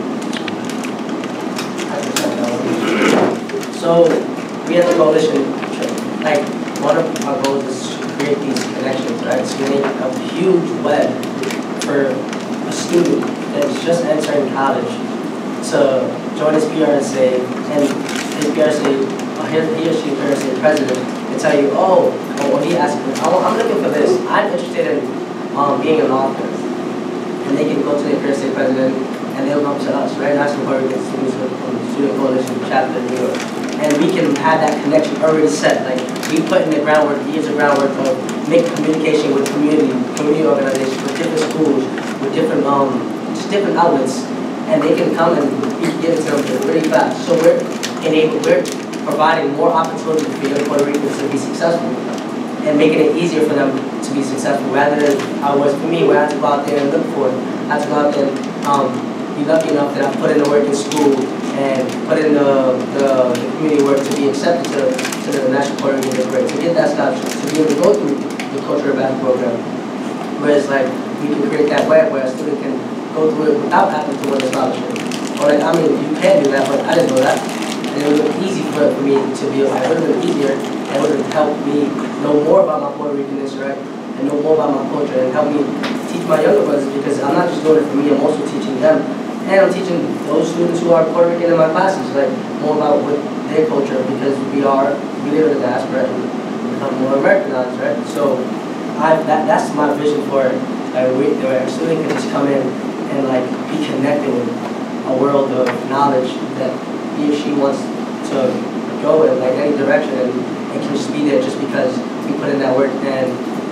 So we at the coalition, like one of our goals is to create these connections, right? To make a huge web for a student that's just entering college to join his PRSA, and his PRSA, he or she PRSA president, and tell you, oh, when he asks me, I'm looking for this, I'm interested in being an author. And they can go to their PRSA president, and they'll come to us, right? National Puerto Rican Students from the Student Coalition chapter in New York. And we can have that connection already set. Like, we put in the groundwork, years of groundwork of making communication with community organizations, with different schools, with different outlets, and they can come and we can get it to them really fast. So we're providing more opportunity for young Puerto Ricans to be successful and making it easier for them to be successful, rather than I was for me, where I had to go out there and look for it. I had to go out there and be lucky enough that I put in the work in school and put in the community work to be accepted to the National Puerto Rican Parade, to get that scholarship, to be able to go through the cultural advancement program. Whereas like we can create that web where a student can go through it without having to win a scholarship. Or like, I mean, you can do that, but I didn't know that. And it would have been easy for me to be able, it would have been easier, and it would have helped me know more about my Puerto Ricanness, right? And know more about my culture, and help me teach my younger brothers, because I'm not just doing it for me, I'm also teaching them. And I'm teaching those students who are Puerto Rican in my classes, like, more about their culture, because we live in the diaspora and become more Americanized, right? So that's my vision for it. Where a student can just come in and like be connected with a world of knowledge that he or she wants to go in, like any direction, and can just be there just because we put in that work and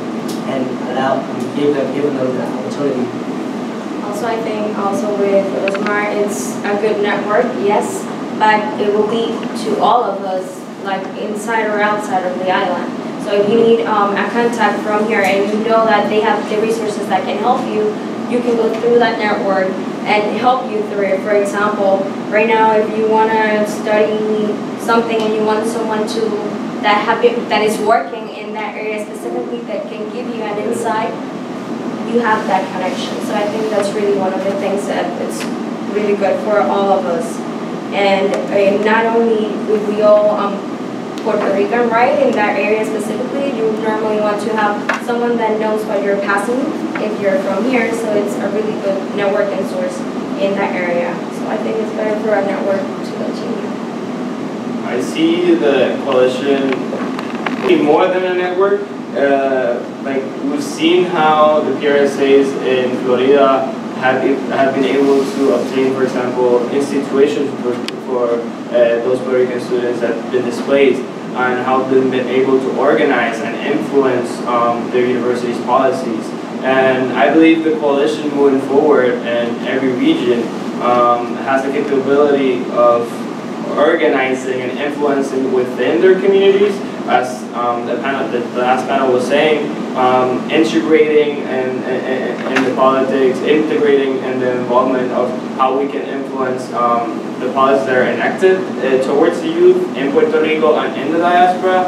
giving them that opportunity. Also, I think also with Rosmar, it's a good network, yes, but it will be to all of us, like inside or outside of the island. So if you need a contact from here and you know that they have the resources that can help you, you can go through that network and help you through it. For example, right now, if you want to study something and you want someone that is working in that area specifically that can give you an insight, you have that connection. So I think that's really one of the things that it's really good for all of us. And not only would we all Puerto Rican, right, in that area specifically, you normally want to have someone that knows what you're passing if you're from here, so it's a really good networking source in that area. So I think it's better for a network to continue. I see the coalition being more than a network. Like we've seen how the PRSAs in Florida have been able to obtain, for example, institutions for those Puerto Rican students that have been displaced, and how they've been able to organize and influence their university's policies. And I believe the coalition moving forward in every region has the capability of organizing and influencing within their communities, as the last panel was saying, integrating in the politics, integrating in the involvement of how we can influence the policies that are enacted towards the youth in Puerto Rico and in the diaspora.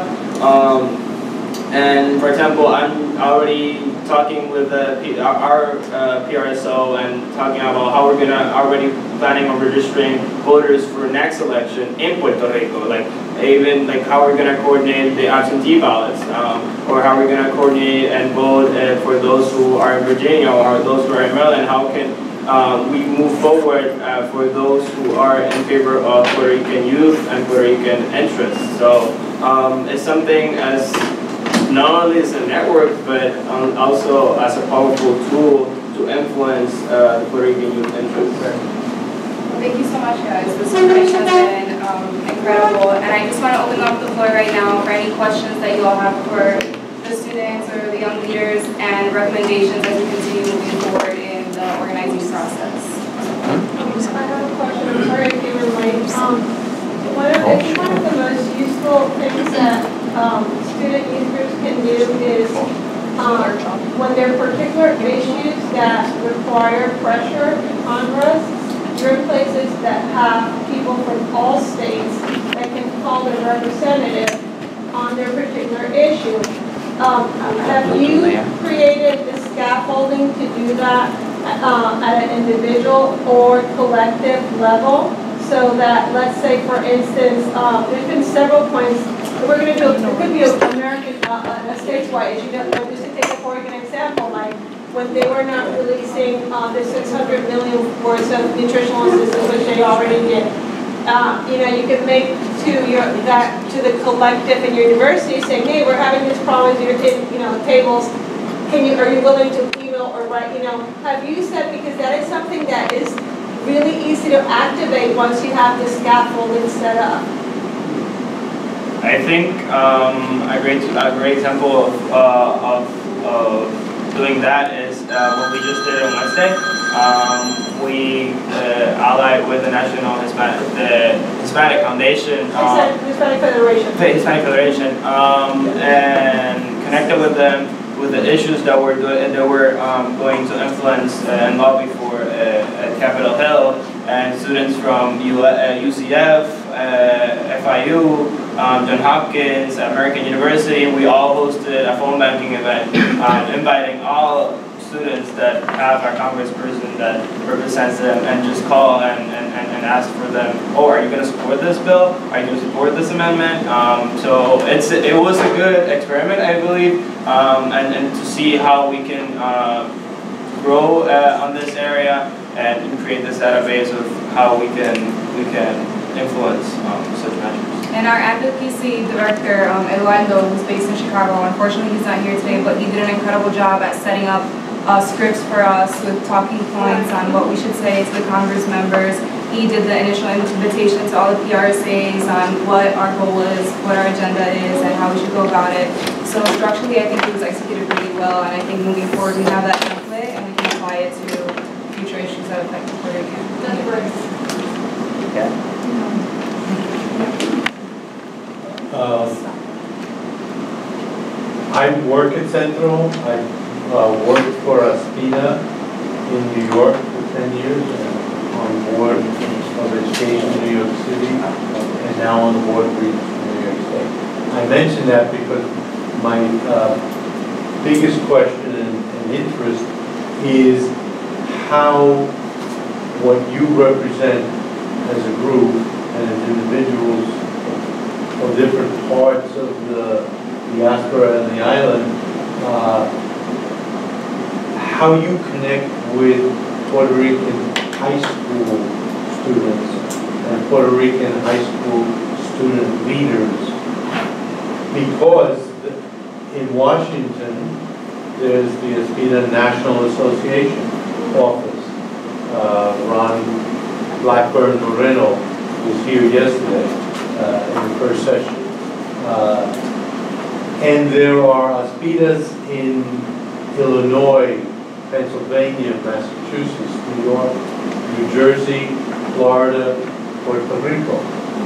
And for example, I'm already talking with our PRSO and talking about how we're already planning on registering voters for next election in Puerto Rico, like even like how we're gonna coordinate the absentee ballots, or how we're gonna coordinate and vote for those who are in Virginia or those who are in Maryland. How can we move forward for those who are in favor of Puerto Rican youth and Puerto Rican interests? So it's something as not only as a network, but also as a powerful tool to influence the Puerto Rican youth interests. Thank you so much, guys. This information has been incredible. And I just want to open up the floor right now for any questions that you all have for the students or the young leaders and recommendations as we continue moving forward in the organizing process. I have a question. I'm sorry I came in late. One of the most useful things that student youth groups can do is when there are particular issues that require pressure in Congress, you're in places that have people from all states that can call their representative on their particular issue. Have you created the scaffolding to do that at an individual or collective level? So that, let's say, for instance, there's been several points. We're going to do, it could be an American, a statewide issue. Just to take a for an example, like when they were not releasing the 600 million worth of nutritional assistance, which they already did. You know, you can make to the collective in your university saying, hey, we're having this problem with your tables. Are you willing to email or write? Have you said, because that is something that is really easy to activate once you have the scaffolding set up. I think a great example of doing that is what we just did on Wednesday. We allied with the National Hispanic Foundation, Hispanic Federation. The Hispanic Federation, and connected with them with the issues that we're going to influence and lobby for at Capitol Hill, and students from UCF, FIU, Johns Hopkins, American University. We all hosted a phone banking event, inviting all students that have a congressperson that represents them, and just call and ask for them, oh, are you going to support this bill? Are you going to support this amendment? So it was a good experiment, I believe, and to see how we can grow on this area and create this database of how we can influence such measures. And our advocacy director, Eduardo, who's based in Chicago, unfortunately he's not here today, but he did an incredible job at setting up scripts for us with talking points on what we should say to the Congress members. He did the initial invitation to all the PRSAs on what our goal is, what our agenda is, and how we should go about it. So structurally, I think it was executed pretty well, and I think moving forward we have that template and we can apply it to future issues that affect Puerto Rico. That's great. Okay. I work at Central. I worked for Aspida in New York for 10 years, and on board of education in New York City, and now on the board of Regents in New York State. I mention that because my biggest question and interest is how what you represent as a group and as individuals of different parts of the diaspora and the island, how you connect with Puerto Rican high school students and Puerto Rican high school student leaders. Because in Washington, there's the Aspida National Association office. Ron Blackburn Moreno was here yesterday in the first session. And there are Aspidas in Illinois, Pennsylvania, Massachusetts, New York, New Jersey, Florida, Puerto Rico.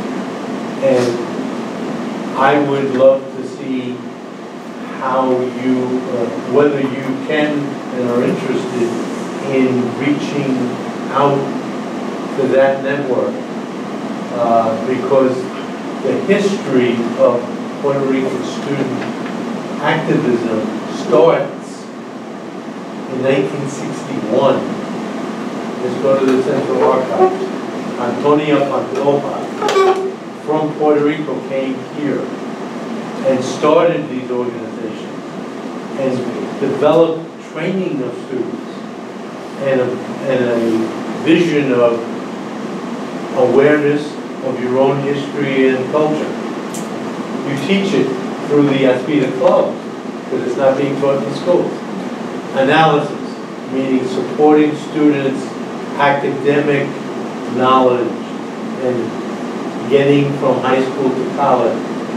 And I would love to see how you, whether you can and are interested in reaching out to that network, because the history of Puerto Rican student activism starts in 1961. Let's go to the Central Archives. Antonia Pantoja from Puerto Rico came here and started these organizations and developed training of students and a vision of awareness of your own history and culture. You teach it through the Aspida clubs because it's not being taught in schools. Analysis, meaning supporting students' academic knowledge and getting from high school to college.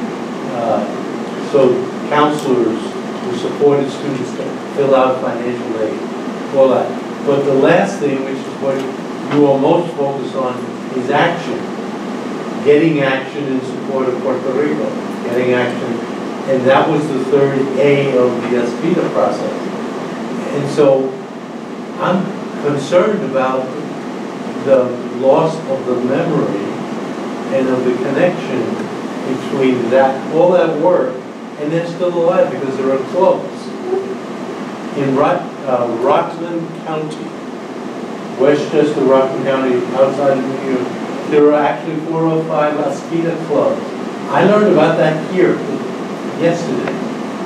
So counselors who supported students to fill out financial aid, all that. But the last thing, which is what you are most focused on, is action. Getting action in support of Puerto Rico. Getting action. And that was the third A of the Aspida process. And so I'm concerned about the loss of the memory and of the connection between that, all that work, and they're still alive because there are clubs. In Rockland County, Westchester, Rockland County, outside of New York, there are actually 4 or 5 Aspida clubs. I learned about that here yesterday.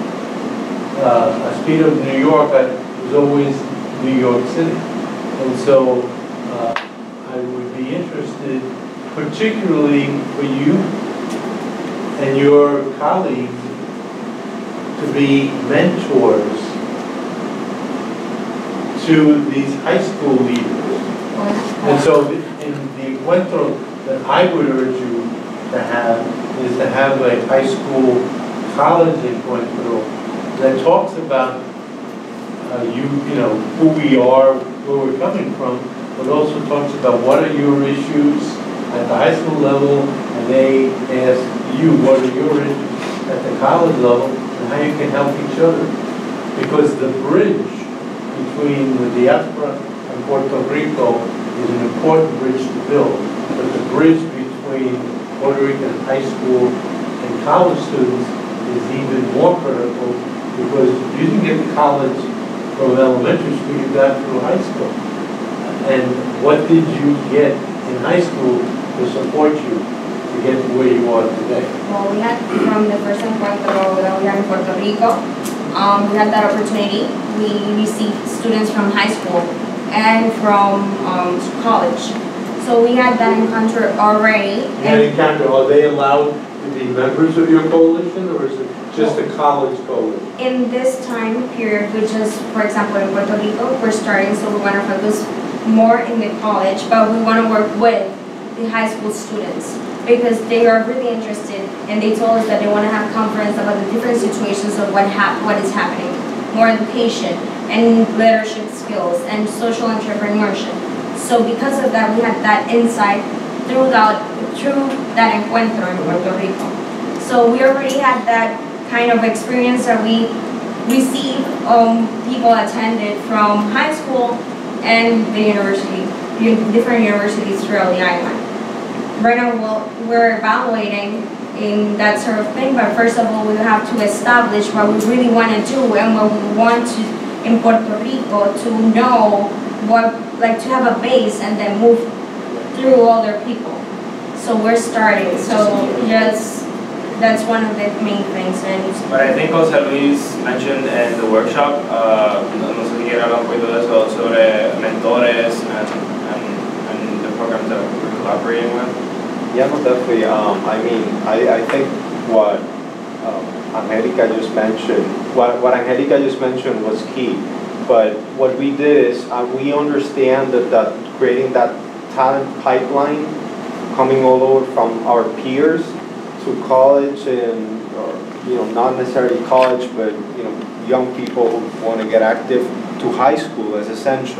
Aspida of New York was always New York City. And so I would be interested, particularly for you and your colleagues, to be mentors to these high school leaders. And so in the encuentro that I would urge you to have is to have a high school college encuentro that talks about you know, who we are, where we're coming from, but also talks about what are your issues at the high school level, and they ask you what are your issues at the college level, and how you can help each other. Because the bridge between the diaspora and Puerto Rico is an important bridge to build. But the bridge between Puerto Rican high school and college students is even more critical, because you can get to college from elementary school, you got through high school. And what did you get in high school to support you to get to where you are today? Well, we had, from the first encuentro that we had in Puerto Rico, we had that opportunity. We received students from high school and from college. So we had that encounter already. That encounter, are they allowed to be members of your coalition, or is it just a college coalition? In this time period, which is, for example, in Puerto Rico, we're starting, so we want to focus more in the college, but we want to work with the high school students because they are really interested, and they told us that they want to have conference about the different situations of what is happening, more education and leadership skills and social entrepreneurship. So because of that, we had that insight through that encuentro in Puerto Rico. So we already had that kind of experience that we receive people attended from high school and the university, different universities throughout the island. Right now, we're evaluating in that sort of thing, but first of all, we have to establish what we really want to do and what we want to in Puerto Rico to know what, like to have a base and then move through other people. So we're starting. So yes, that's one of the main things. But I think Jose Luis mentioned in the workshop, no sé si quiere hablar un poquito de eso, sobre mentores and the programs that we're collaborating with. Yeah, no, definitely. I think what Angelica just mentioned, what Angelica just mentioned was key. But what we did is we understand that creating that talent pipeline, coming all over from our peers to college and, or not necessarily college, but young people who want to get active to high school is essential.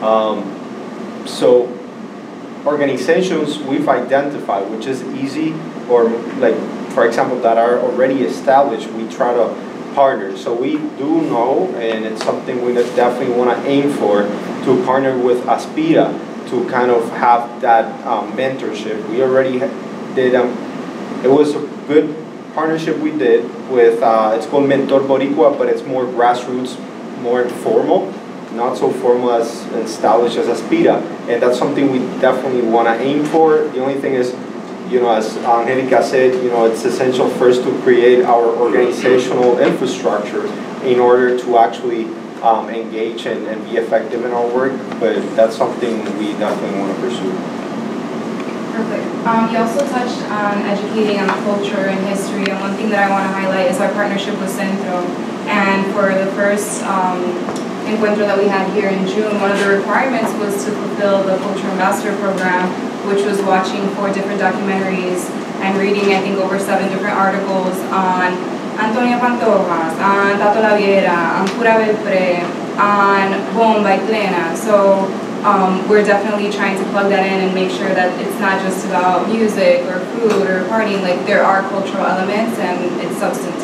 So organizations we've identified, which is easy, or like, for example, that are already established, we try to partner. So we do know, and it's something we definitely want to aim for, to partner with Aspira to kind of have that mentorship. We already did, it was a good partnership we did with, it's called Mentor Boricua, but it's more grassroots, more informal. Not so formal as established as Aspira, and that's something we definitely want to aim for. The only thing is, as Angelica said, it's essential first to create our organizational infrastructure in order to actually engage and be effective in our work, but that's something we definitely want to pursue. Perfect. You also touched on educating on culture and history, and one thing that I want to highlight is our partnership with Centro. And for the first encuentro that we had here in June, one of the requirements was to fulfill the Culture Ambassador Program, which was watching 4 different documentaries and reading, I think, over 7 different articles on Antonia Pantojas, on Tato Laviera, on Pura Belpre, on Bomba y Plena. So we're definitely trying to plug that in and make sure that it's not just about music or food or partying, like there are cultural elements and it's substantive.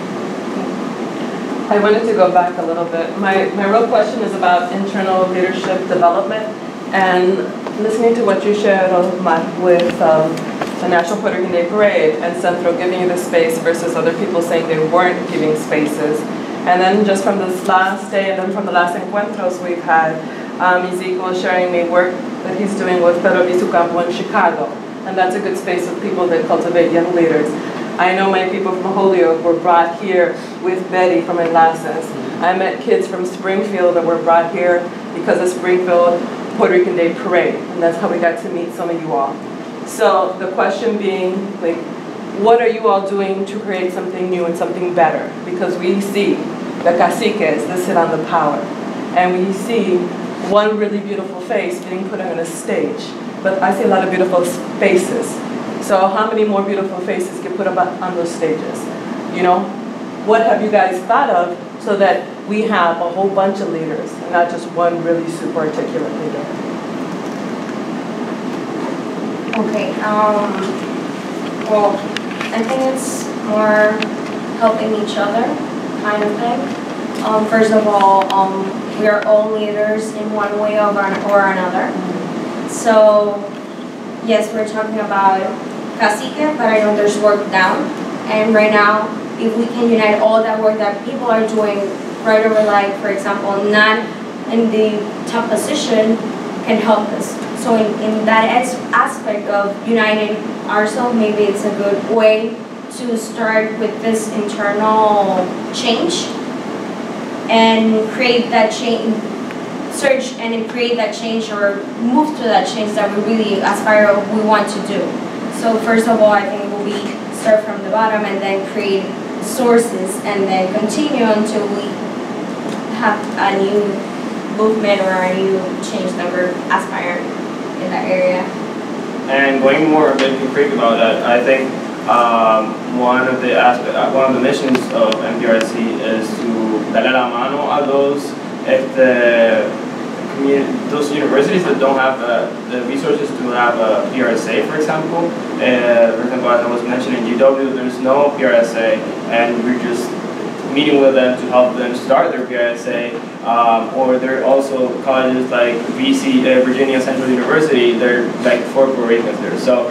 I wanted to go back a little bit. My real question is about internal leadership development, and listening to what you shared, Omar, with the National Puerto Rican Day Parade and Centro giving you the space versus other people saying they weren't giving spaces. And then just from this last day and then from the last encuentros we've had, Ezekiel sharing me work that he's doing with Pedro Vizucampo in Chicago. And that's a good space of people that cultivate young leaders. I know many people from Holyoke were brought here with Betty from Enlaces. I met kids from Springfield that were brought here because of Springfield Puerto Rican Day Parade, and that's how we got to meet some of you all. So the question being, like, what are you all doing to create something new and something better? Because we see the caciques that sit on the power, and we see one really beautiful face being put on a stage, but I see a lot of beautiful faces. So how many more beautiful faces get put up on those stages? What have you guys thought of so that we have a whole bunch of leaders and not just one really super articulate leader? Okay, well, I think it's more helping each other kind of thing. First of all, we are all leaders in one way or another. So, yes, we're talking about cacique, but I know there's work down. And right now, if we can unite all that work that people are doing right over, like, for example, not in the top position, can help us. So in that aspect of uniting ourselves, maybe it's a good way to start with this internal change and create that change, search and create that change or move to that change that we really aspire or we want to do. So first of all, I think it will be start from the bottom and then create sources and then continue until we have a new movement or a new change that we're aspiring in that area. And going more a bit concrete about that, I think one of the missions of MPRC is to darle la mano a los those universities that don't have the resources to have a PRSA, for example. For example, as I was mentioning, UW, there's no PRSA, and we're just meeting with them to help them start their PRSA. Or there are also colleges like VC, Virginia Central University. They're like 4 Puerto Ricans there. So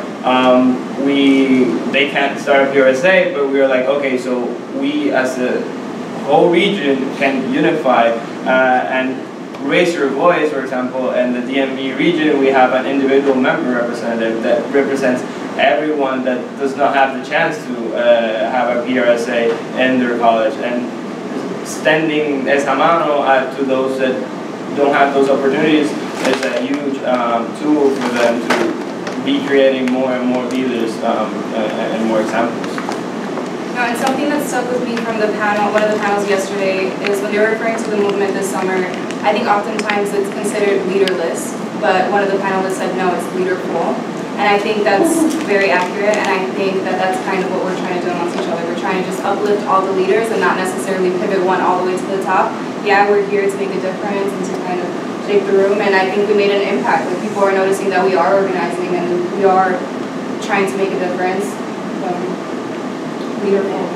they can't start a PRSA, but we're like, okay, so we as a whole region can unify and raise your voice, for example. In the DMV region, we have an individual member representative that represents everyone that does not have the chance to have a PRSA in their college, and extending esa mano to those that don't have those opportunities is a huge tool for them to be creating more and more leaders and more examples. No, and something that stuck with me from the panel, one of the panels yesterday, is when they were referring to the movement this summer, I think oftentimes it's considered leaderless, but one of the panelists said, no, it's leaderful. And I think that's very accurate, and I think that that's kind of what we're trying to do amongst each other. We're trying to just uplift all the leaders and not necessarily pivot one all the way to the top. Yeah, we're here to make a difference and to kind of shake the room, and I think we made an impact. Like, people are noticing that we are organizing and we are trying to make a difference. Leaderful.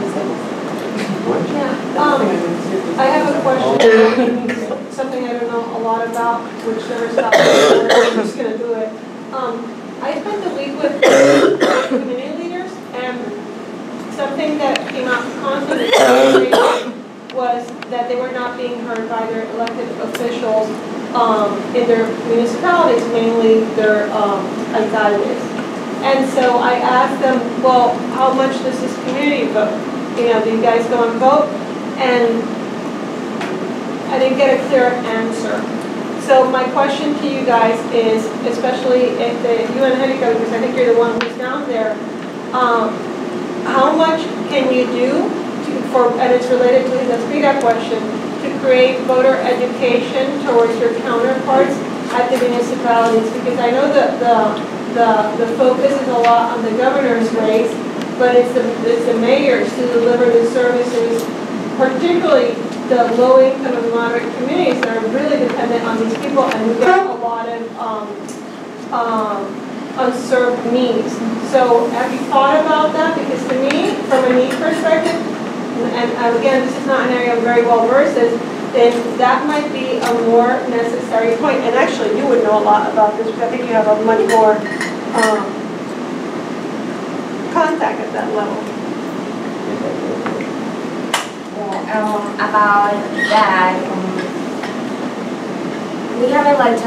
I have a question, something I don't know a lot about, which never stops. I'm just going to do it. I spent the week with community leaders, and something that came out constantly was that they were not being heard by their elected officials in their municipalities, mainly their alcaldes. And so I asked them, well, how much does this community vote? You know, do you guys go and vote? And I didn't get a clear answer. So my question to you guys is, especially if you and Angelica, because I think you're the one who's down there, how much can you do and it's related to the Espira question, to create voter education towards your counterparts at the municipalities? Because I know that the focus is a lot on the governor's race, but it's the mayors who deliver the services, particularly the low-income and moderate communities that are really dependent on these people, and we've got a lot of unserved needs. So have you thought about that? Because to me, from a need perspective, and again, this is not an area I'm very well versed in, then that might be a more necessary point. And actually, you would know a lot about this, because I think you have a much more contact at that level. About that, we haven't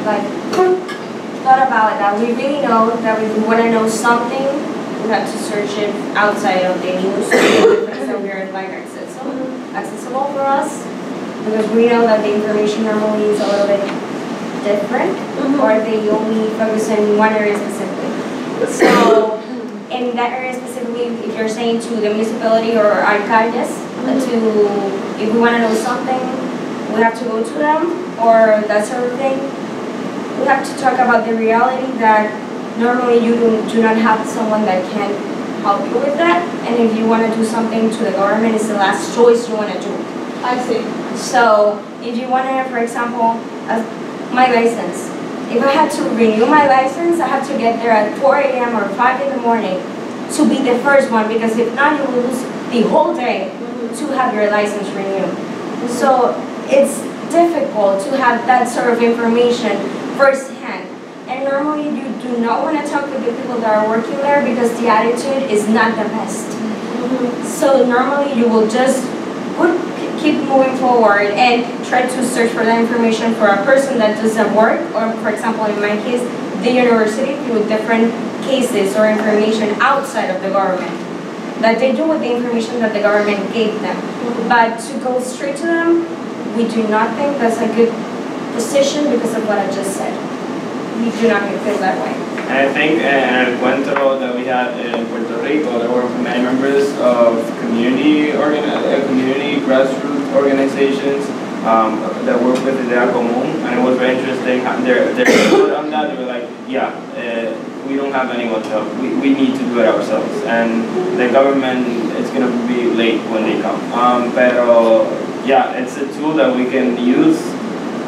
thought about that. We really know that if we want to know something, we have to search it outside of the news, so we're like accessible for us, because we know that the information normally is a little bit different, or they only focus on one area specifically. So in that area specifically, if you're saying to the municipality or alcaldes, if we want to know something, we have to go to them, or that sort of thing. We have to talk about the reality that normally you do not have someone that can help you with that, and if you want to do something to the government, it's the last choice you want to do. I see. So if you want to, for example, my license, if I had to renew my license, I have to get there at 4 a.m. or 5 in the morning to be the first one, because if not, you will lose the whole day to have your license renewed. So it's difficult to have that sort of information firsthand. And normally you do not want to talk with the people that are working there, because the attitude is not the best. So normally you will just keep moving forward and try to search for that information for a person that doesn't work, or for example in my case, the university, through different cases or information outside of the government that they do with the information that the government gave them. But to go straight to them, we do not think that's a good decision because of what I just said. We do not feel that way. And I think in El Encuentro that we had in Puerto Rico, there were many members of community grassroots organizations that work with Idea Común, and it was very interesting. Their input on that, they were like, yeah, we don't have anyone to help. We need to do it ourselves, and the government is going to be late when they come. Pero yeah, it's a tool that we can use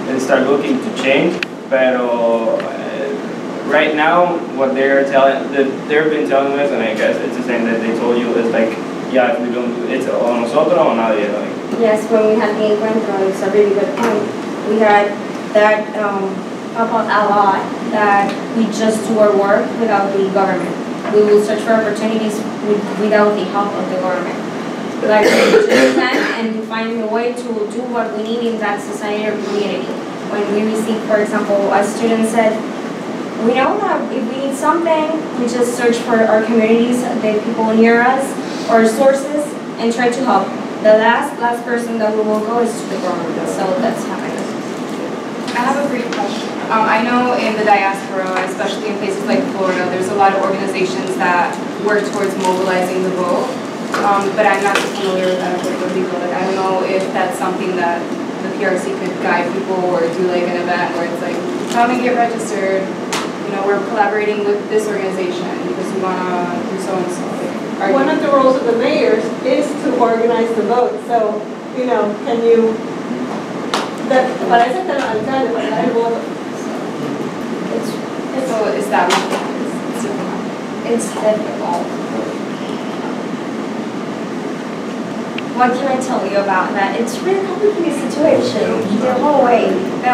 and start looking to change. Pero right now, what they've been telling us, and I guess it's the same that they told you, is like, yeah, if we don't do it's o nosotros o nadie. Like. Yes, when we had the encuentro, it's a really good point. We had that pop out a lot, that we just do our work without the government. We will search for opportunities without the help of the government. Like, we just stand and find a way to do what we need in that society or community. When we receive, for example, a student said, we know that if we need something, we just search for our communities, the people near us, or sources, and try to help. The last person that we will go is to the government, so that's happening. I have a brief question. I know in the diaspora, especially in places like Florida, there's a lot of organizations that work towards mobilizing the vote, but I'm not so familiar with that in Puerto Rico. Like, I don't know if that's something that the PRC could guide people or do like an event where it's like, come and get registered. You know, we're collaborating with this organization because we want to do so and so. One of the roles of the mayors is to organize the vote. So, you know, can you? Para eso está el alcalde, para dar el voto. So is that it's difficult. What can I tell you about that? It's a really complicated situation the whole way.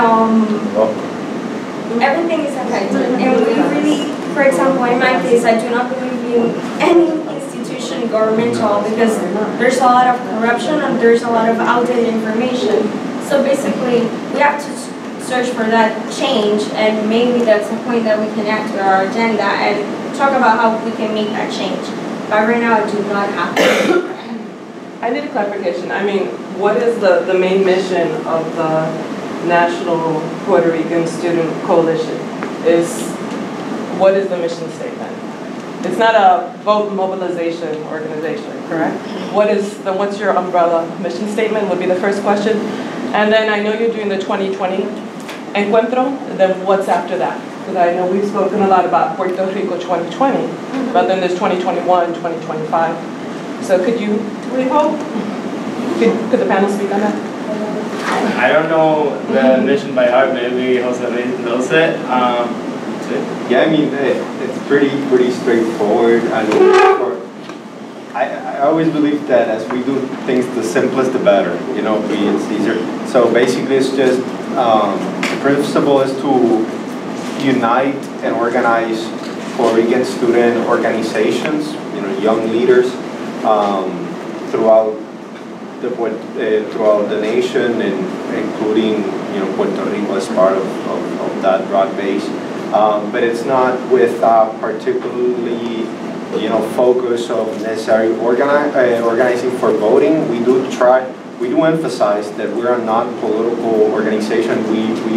Everything is affected, and we really, for example, in my case, I do not believe in any institution governmental because there's a lot of corruption and there's a lot of outdated information. So basically, we have to search for that change, and maybe that's a point that we can add to our agenda and talk about how we can make that change. But right now, I do not have to. I need a clarification. I mean, what is the main mission of the National Puerto Rican Student Coalition? What is the mission statement? It's not a vote mobilization organization, correct? What's your umbrella mission statement would be the first question. And then I know you're doing the 2020 Encuentro, then what's after that? Because I know we've spoken a lot about Puerto Rico 2020, but then there's 2021, 2025. So could you, could the panel speak on that? I don't know the mission by heart, maybe Jose knows it. Yeah, I mean, it's pretty straightforward. I always believe that as we do things, the simplest the better. You know, it's easier. So basically, it's just the principle is to unite and organize Puerto Rican student organizations, you know, young leaders throughout the nation, and including, you know, Puerto Rico as part of that broad base. But it's not with particularly, you know, focus of necessarily organizing for voting. We do emphasize that we are not a political organization. We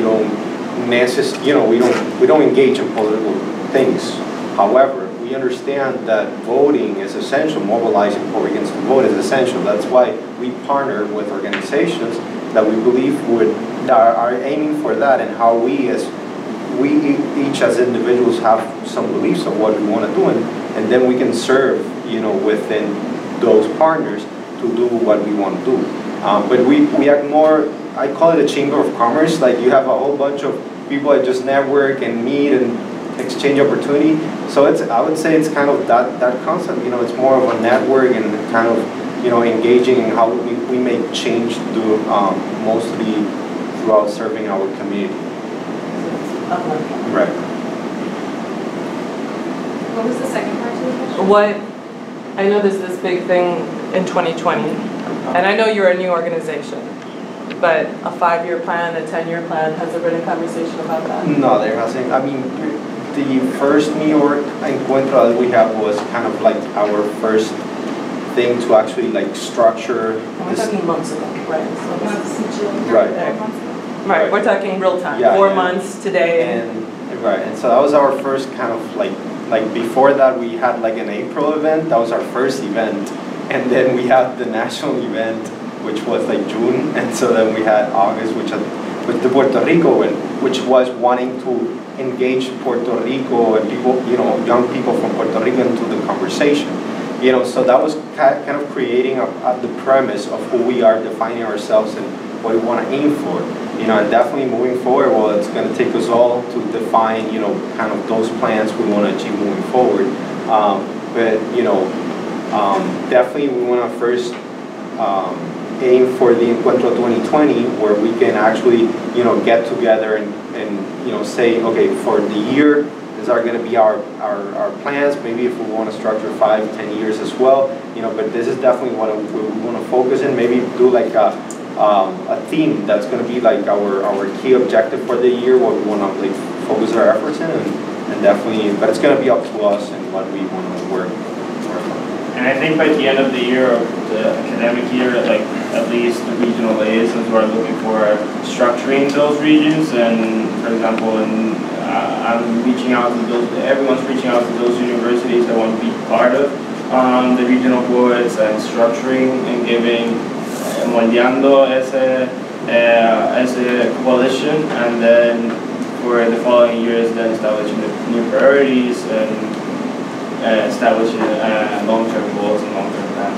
don't engage in political things. However, we understand that voting is essential. Mobilizing Puerto Ricans to vote is essential. That's why we partner with organizations that we believe that are aiming for that, and how we each as individuals have some beliefs of what we want to do, and then we can serve, you know, within those partners to do what we want to do. But we act more, I call it a chamber of commerce. Like, you have a whole bunch of people that just network and meet and exchange opportunity. So I would say it's kind of that concept. You know, it's more of a network and kind of, you know, engaging in how we make change mostly throughout serving our community. Right. What was the second part of the question? I know there's this big thing in 2020, and I know you're a new organization, but a 5-year plan, a 10-year plan, has there been a conversation about that? No, there hasn't. I mean, the first New York Encuentro that we had was kind of like our first thing to actually like structure. We're talking months ago, right? So Right, we're talking real time, yeah, 4 months today. And so that was our first kind of like before that we had like an April event. That was our first event, and then we had the national event, which was like June, and so then we had August, which the Puerto Rico event, which was wanting to engage Puerto Rico and people, you know, young people from Puerto Rico into the conversation. You know, so that was kind of creating the premise of who we are, defining ourselves, and what we want to aim for. You know, and definitely moving forward, well, it's going to take us all to define, you know, kind of those plans we want to achieve moving forward. But, you know, definitely we want to first aim for the Encuentro 2020, where we can actually, you know, get together and you know, say, okay, for the year, these are going to be our plans. Maybe if we want to structure 5, 10 years as well, you know, but this is definitely what we want to focus in. Maybe do like a theme that's going to be like our key objective for the year, what we want to like focus our efforts in, and definitely, but it's going to be up to us and what we want to work on. And I think by the end of the year, of the academic year, like at least the regional liaisons are looking for structuring those regions. And for example, I'm reaching out to those, everyone's reaching out to those universities that want to be part of the regional boards and structuring and giving, moldeando ese coalition, and then for the following years, then establishing the new priorities and establishing long-term goals and long-term plans.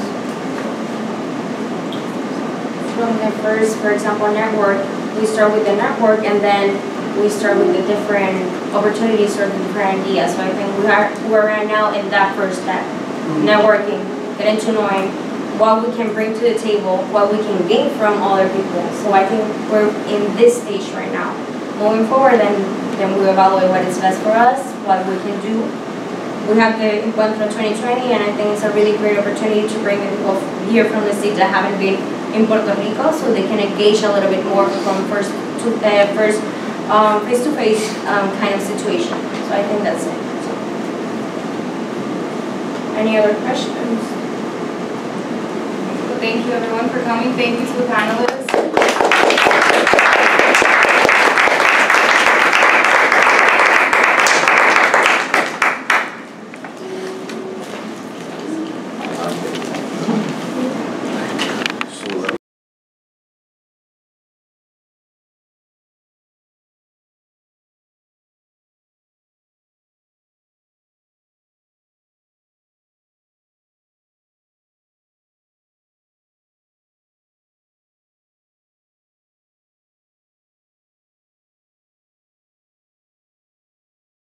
From the first, for example, network, we start with the network and then we start with the different opportunities or the different ideas. So I think we're right now in that first step, networking, getting to knowing what we can bring to the table, what we can gain from other people. So I think we're in this stage right now. Moving forward, then we evaluate what is best for us, what we can do. We have the Encuentro 2020, and I think it's a really great opportunity to bring the people here from the state that haven't been in Puerto Rico, so they can engage a little bit more from face-to-face kind of situation. So I think that's it. So. Any other questions? Thank you everyone for coming. Thank you to the panelists.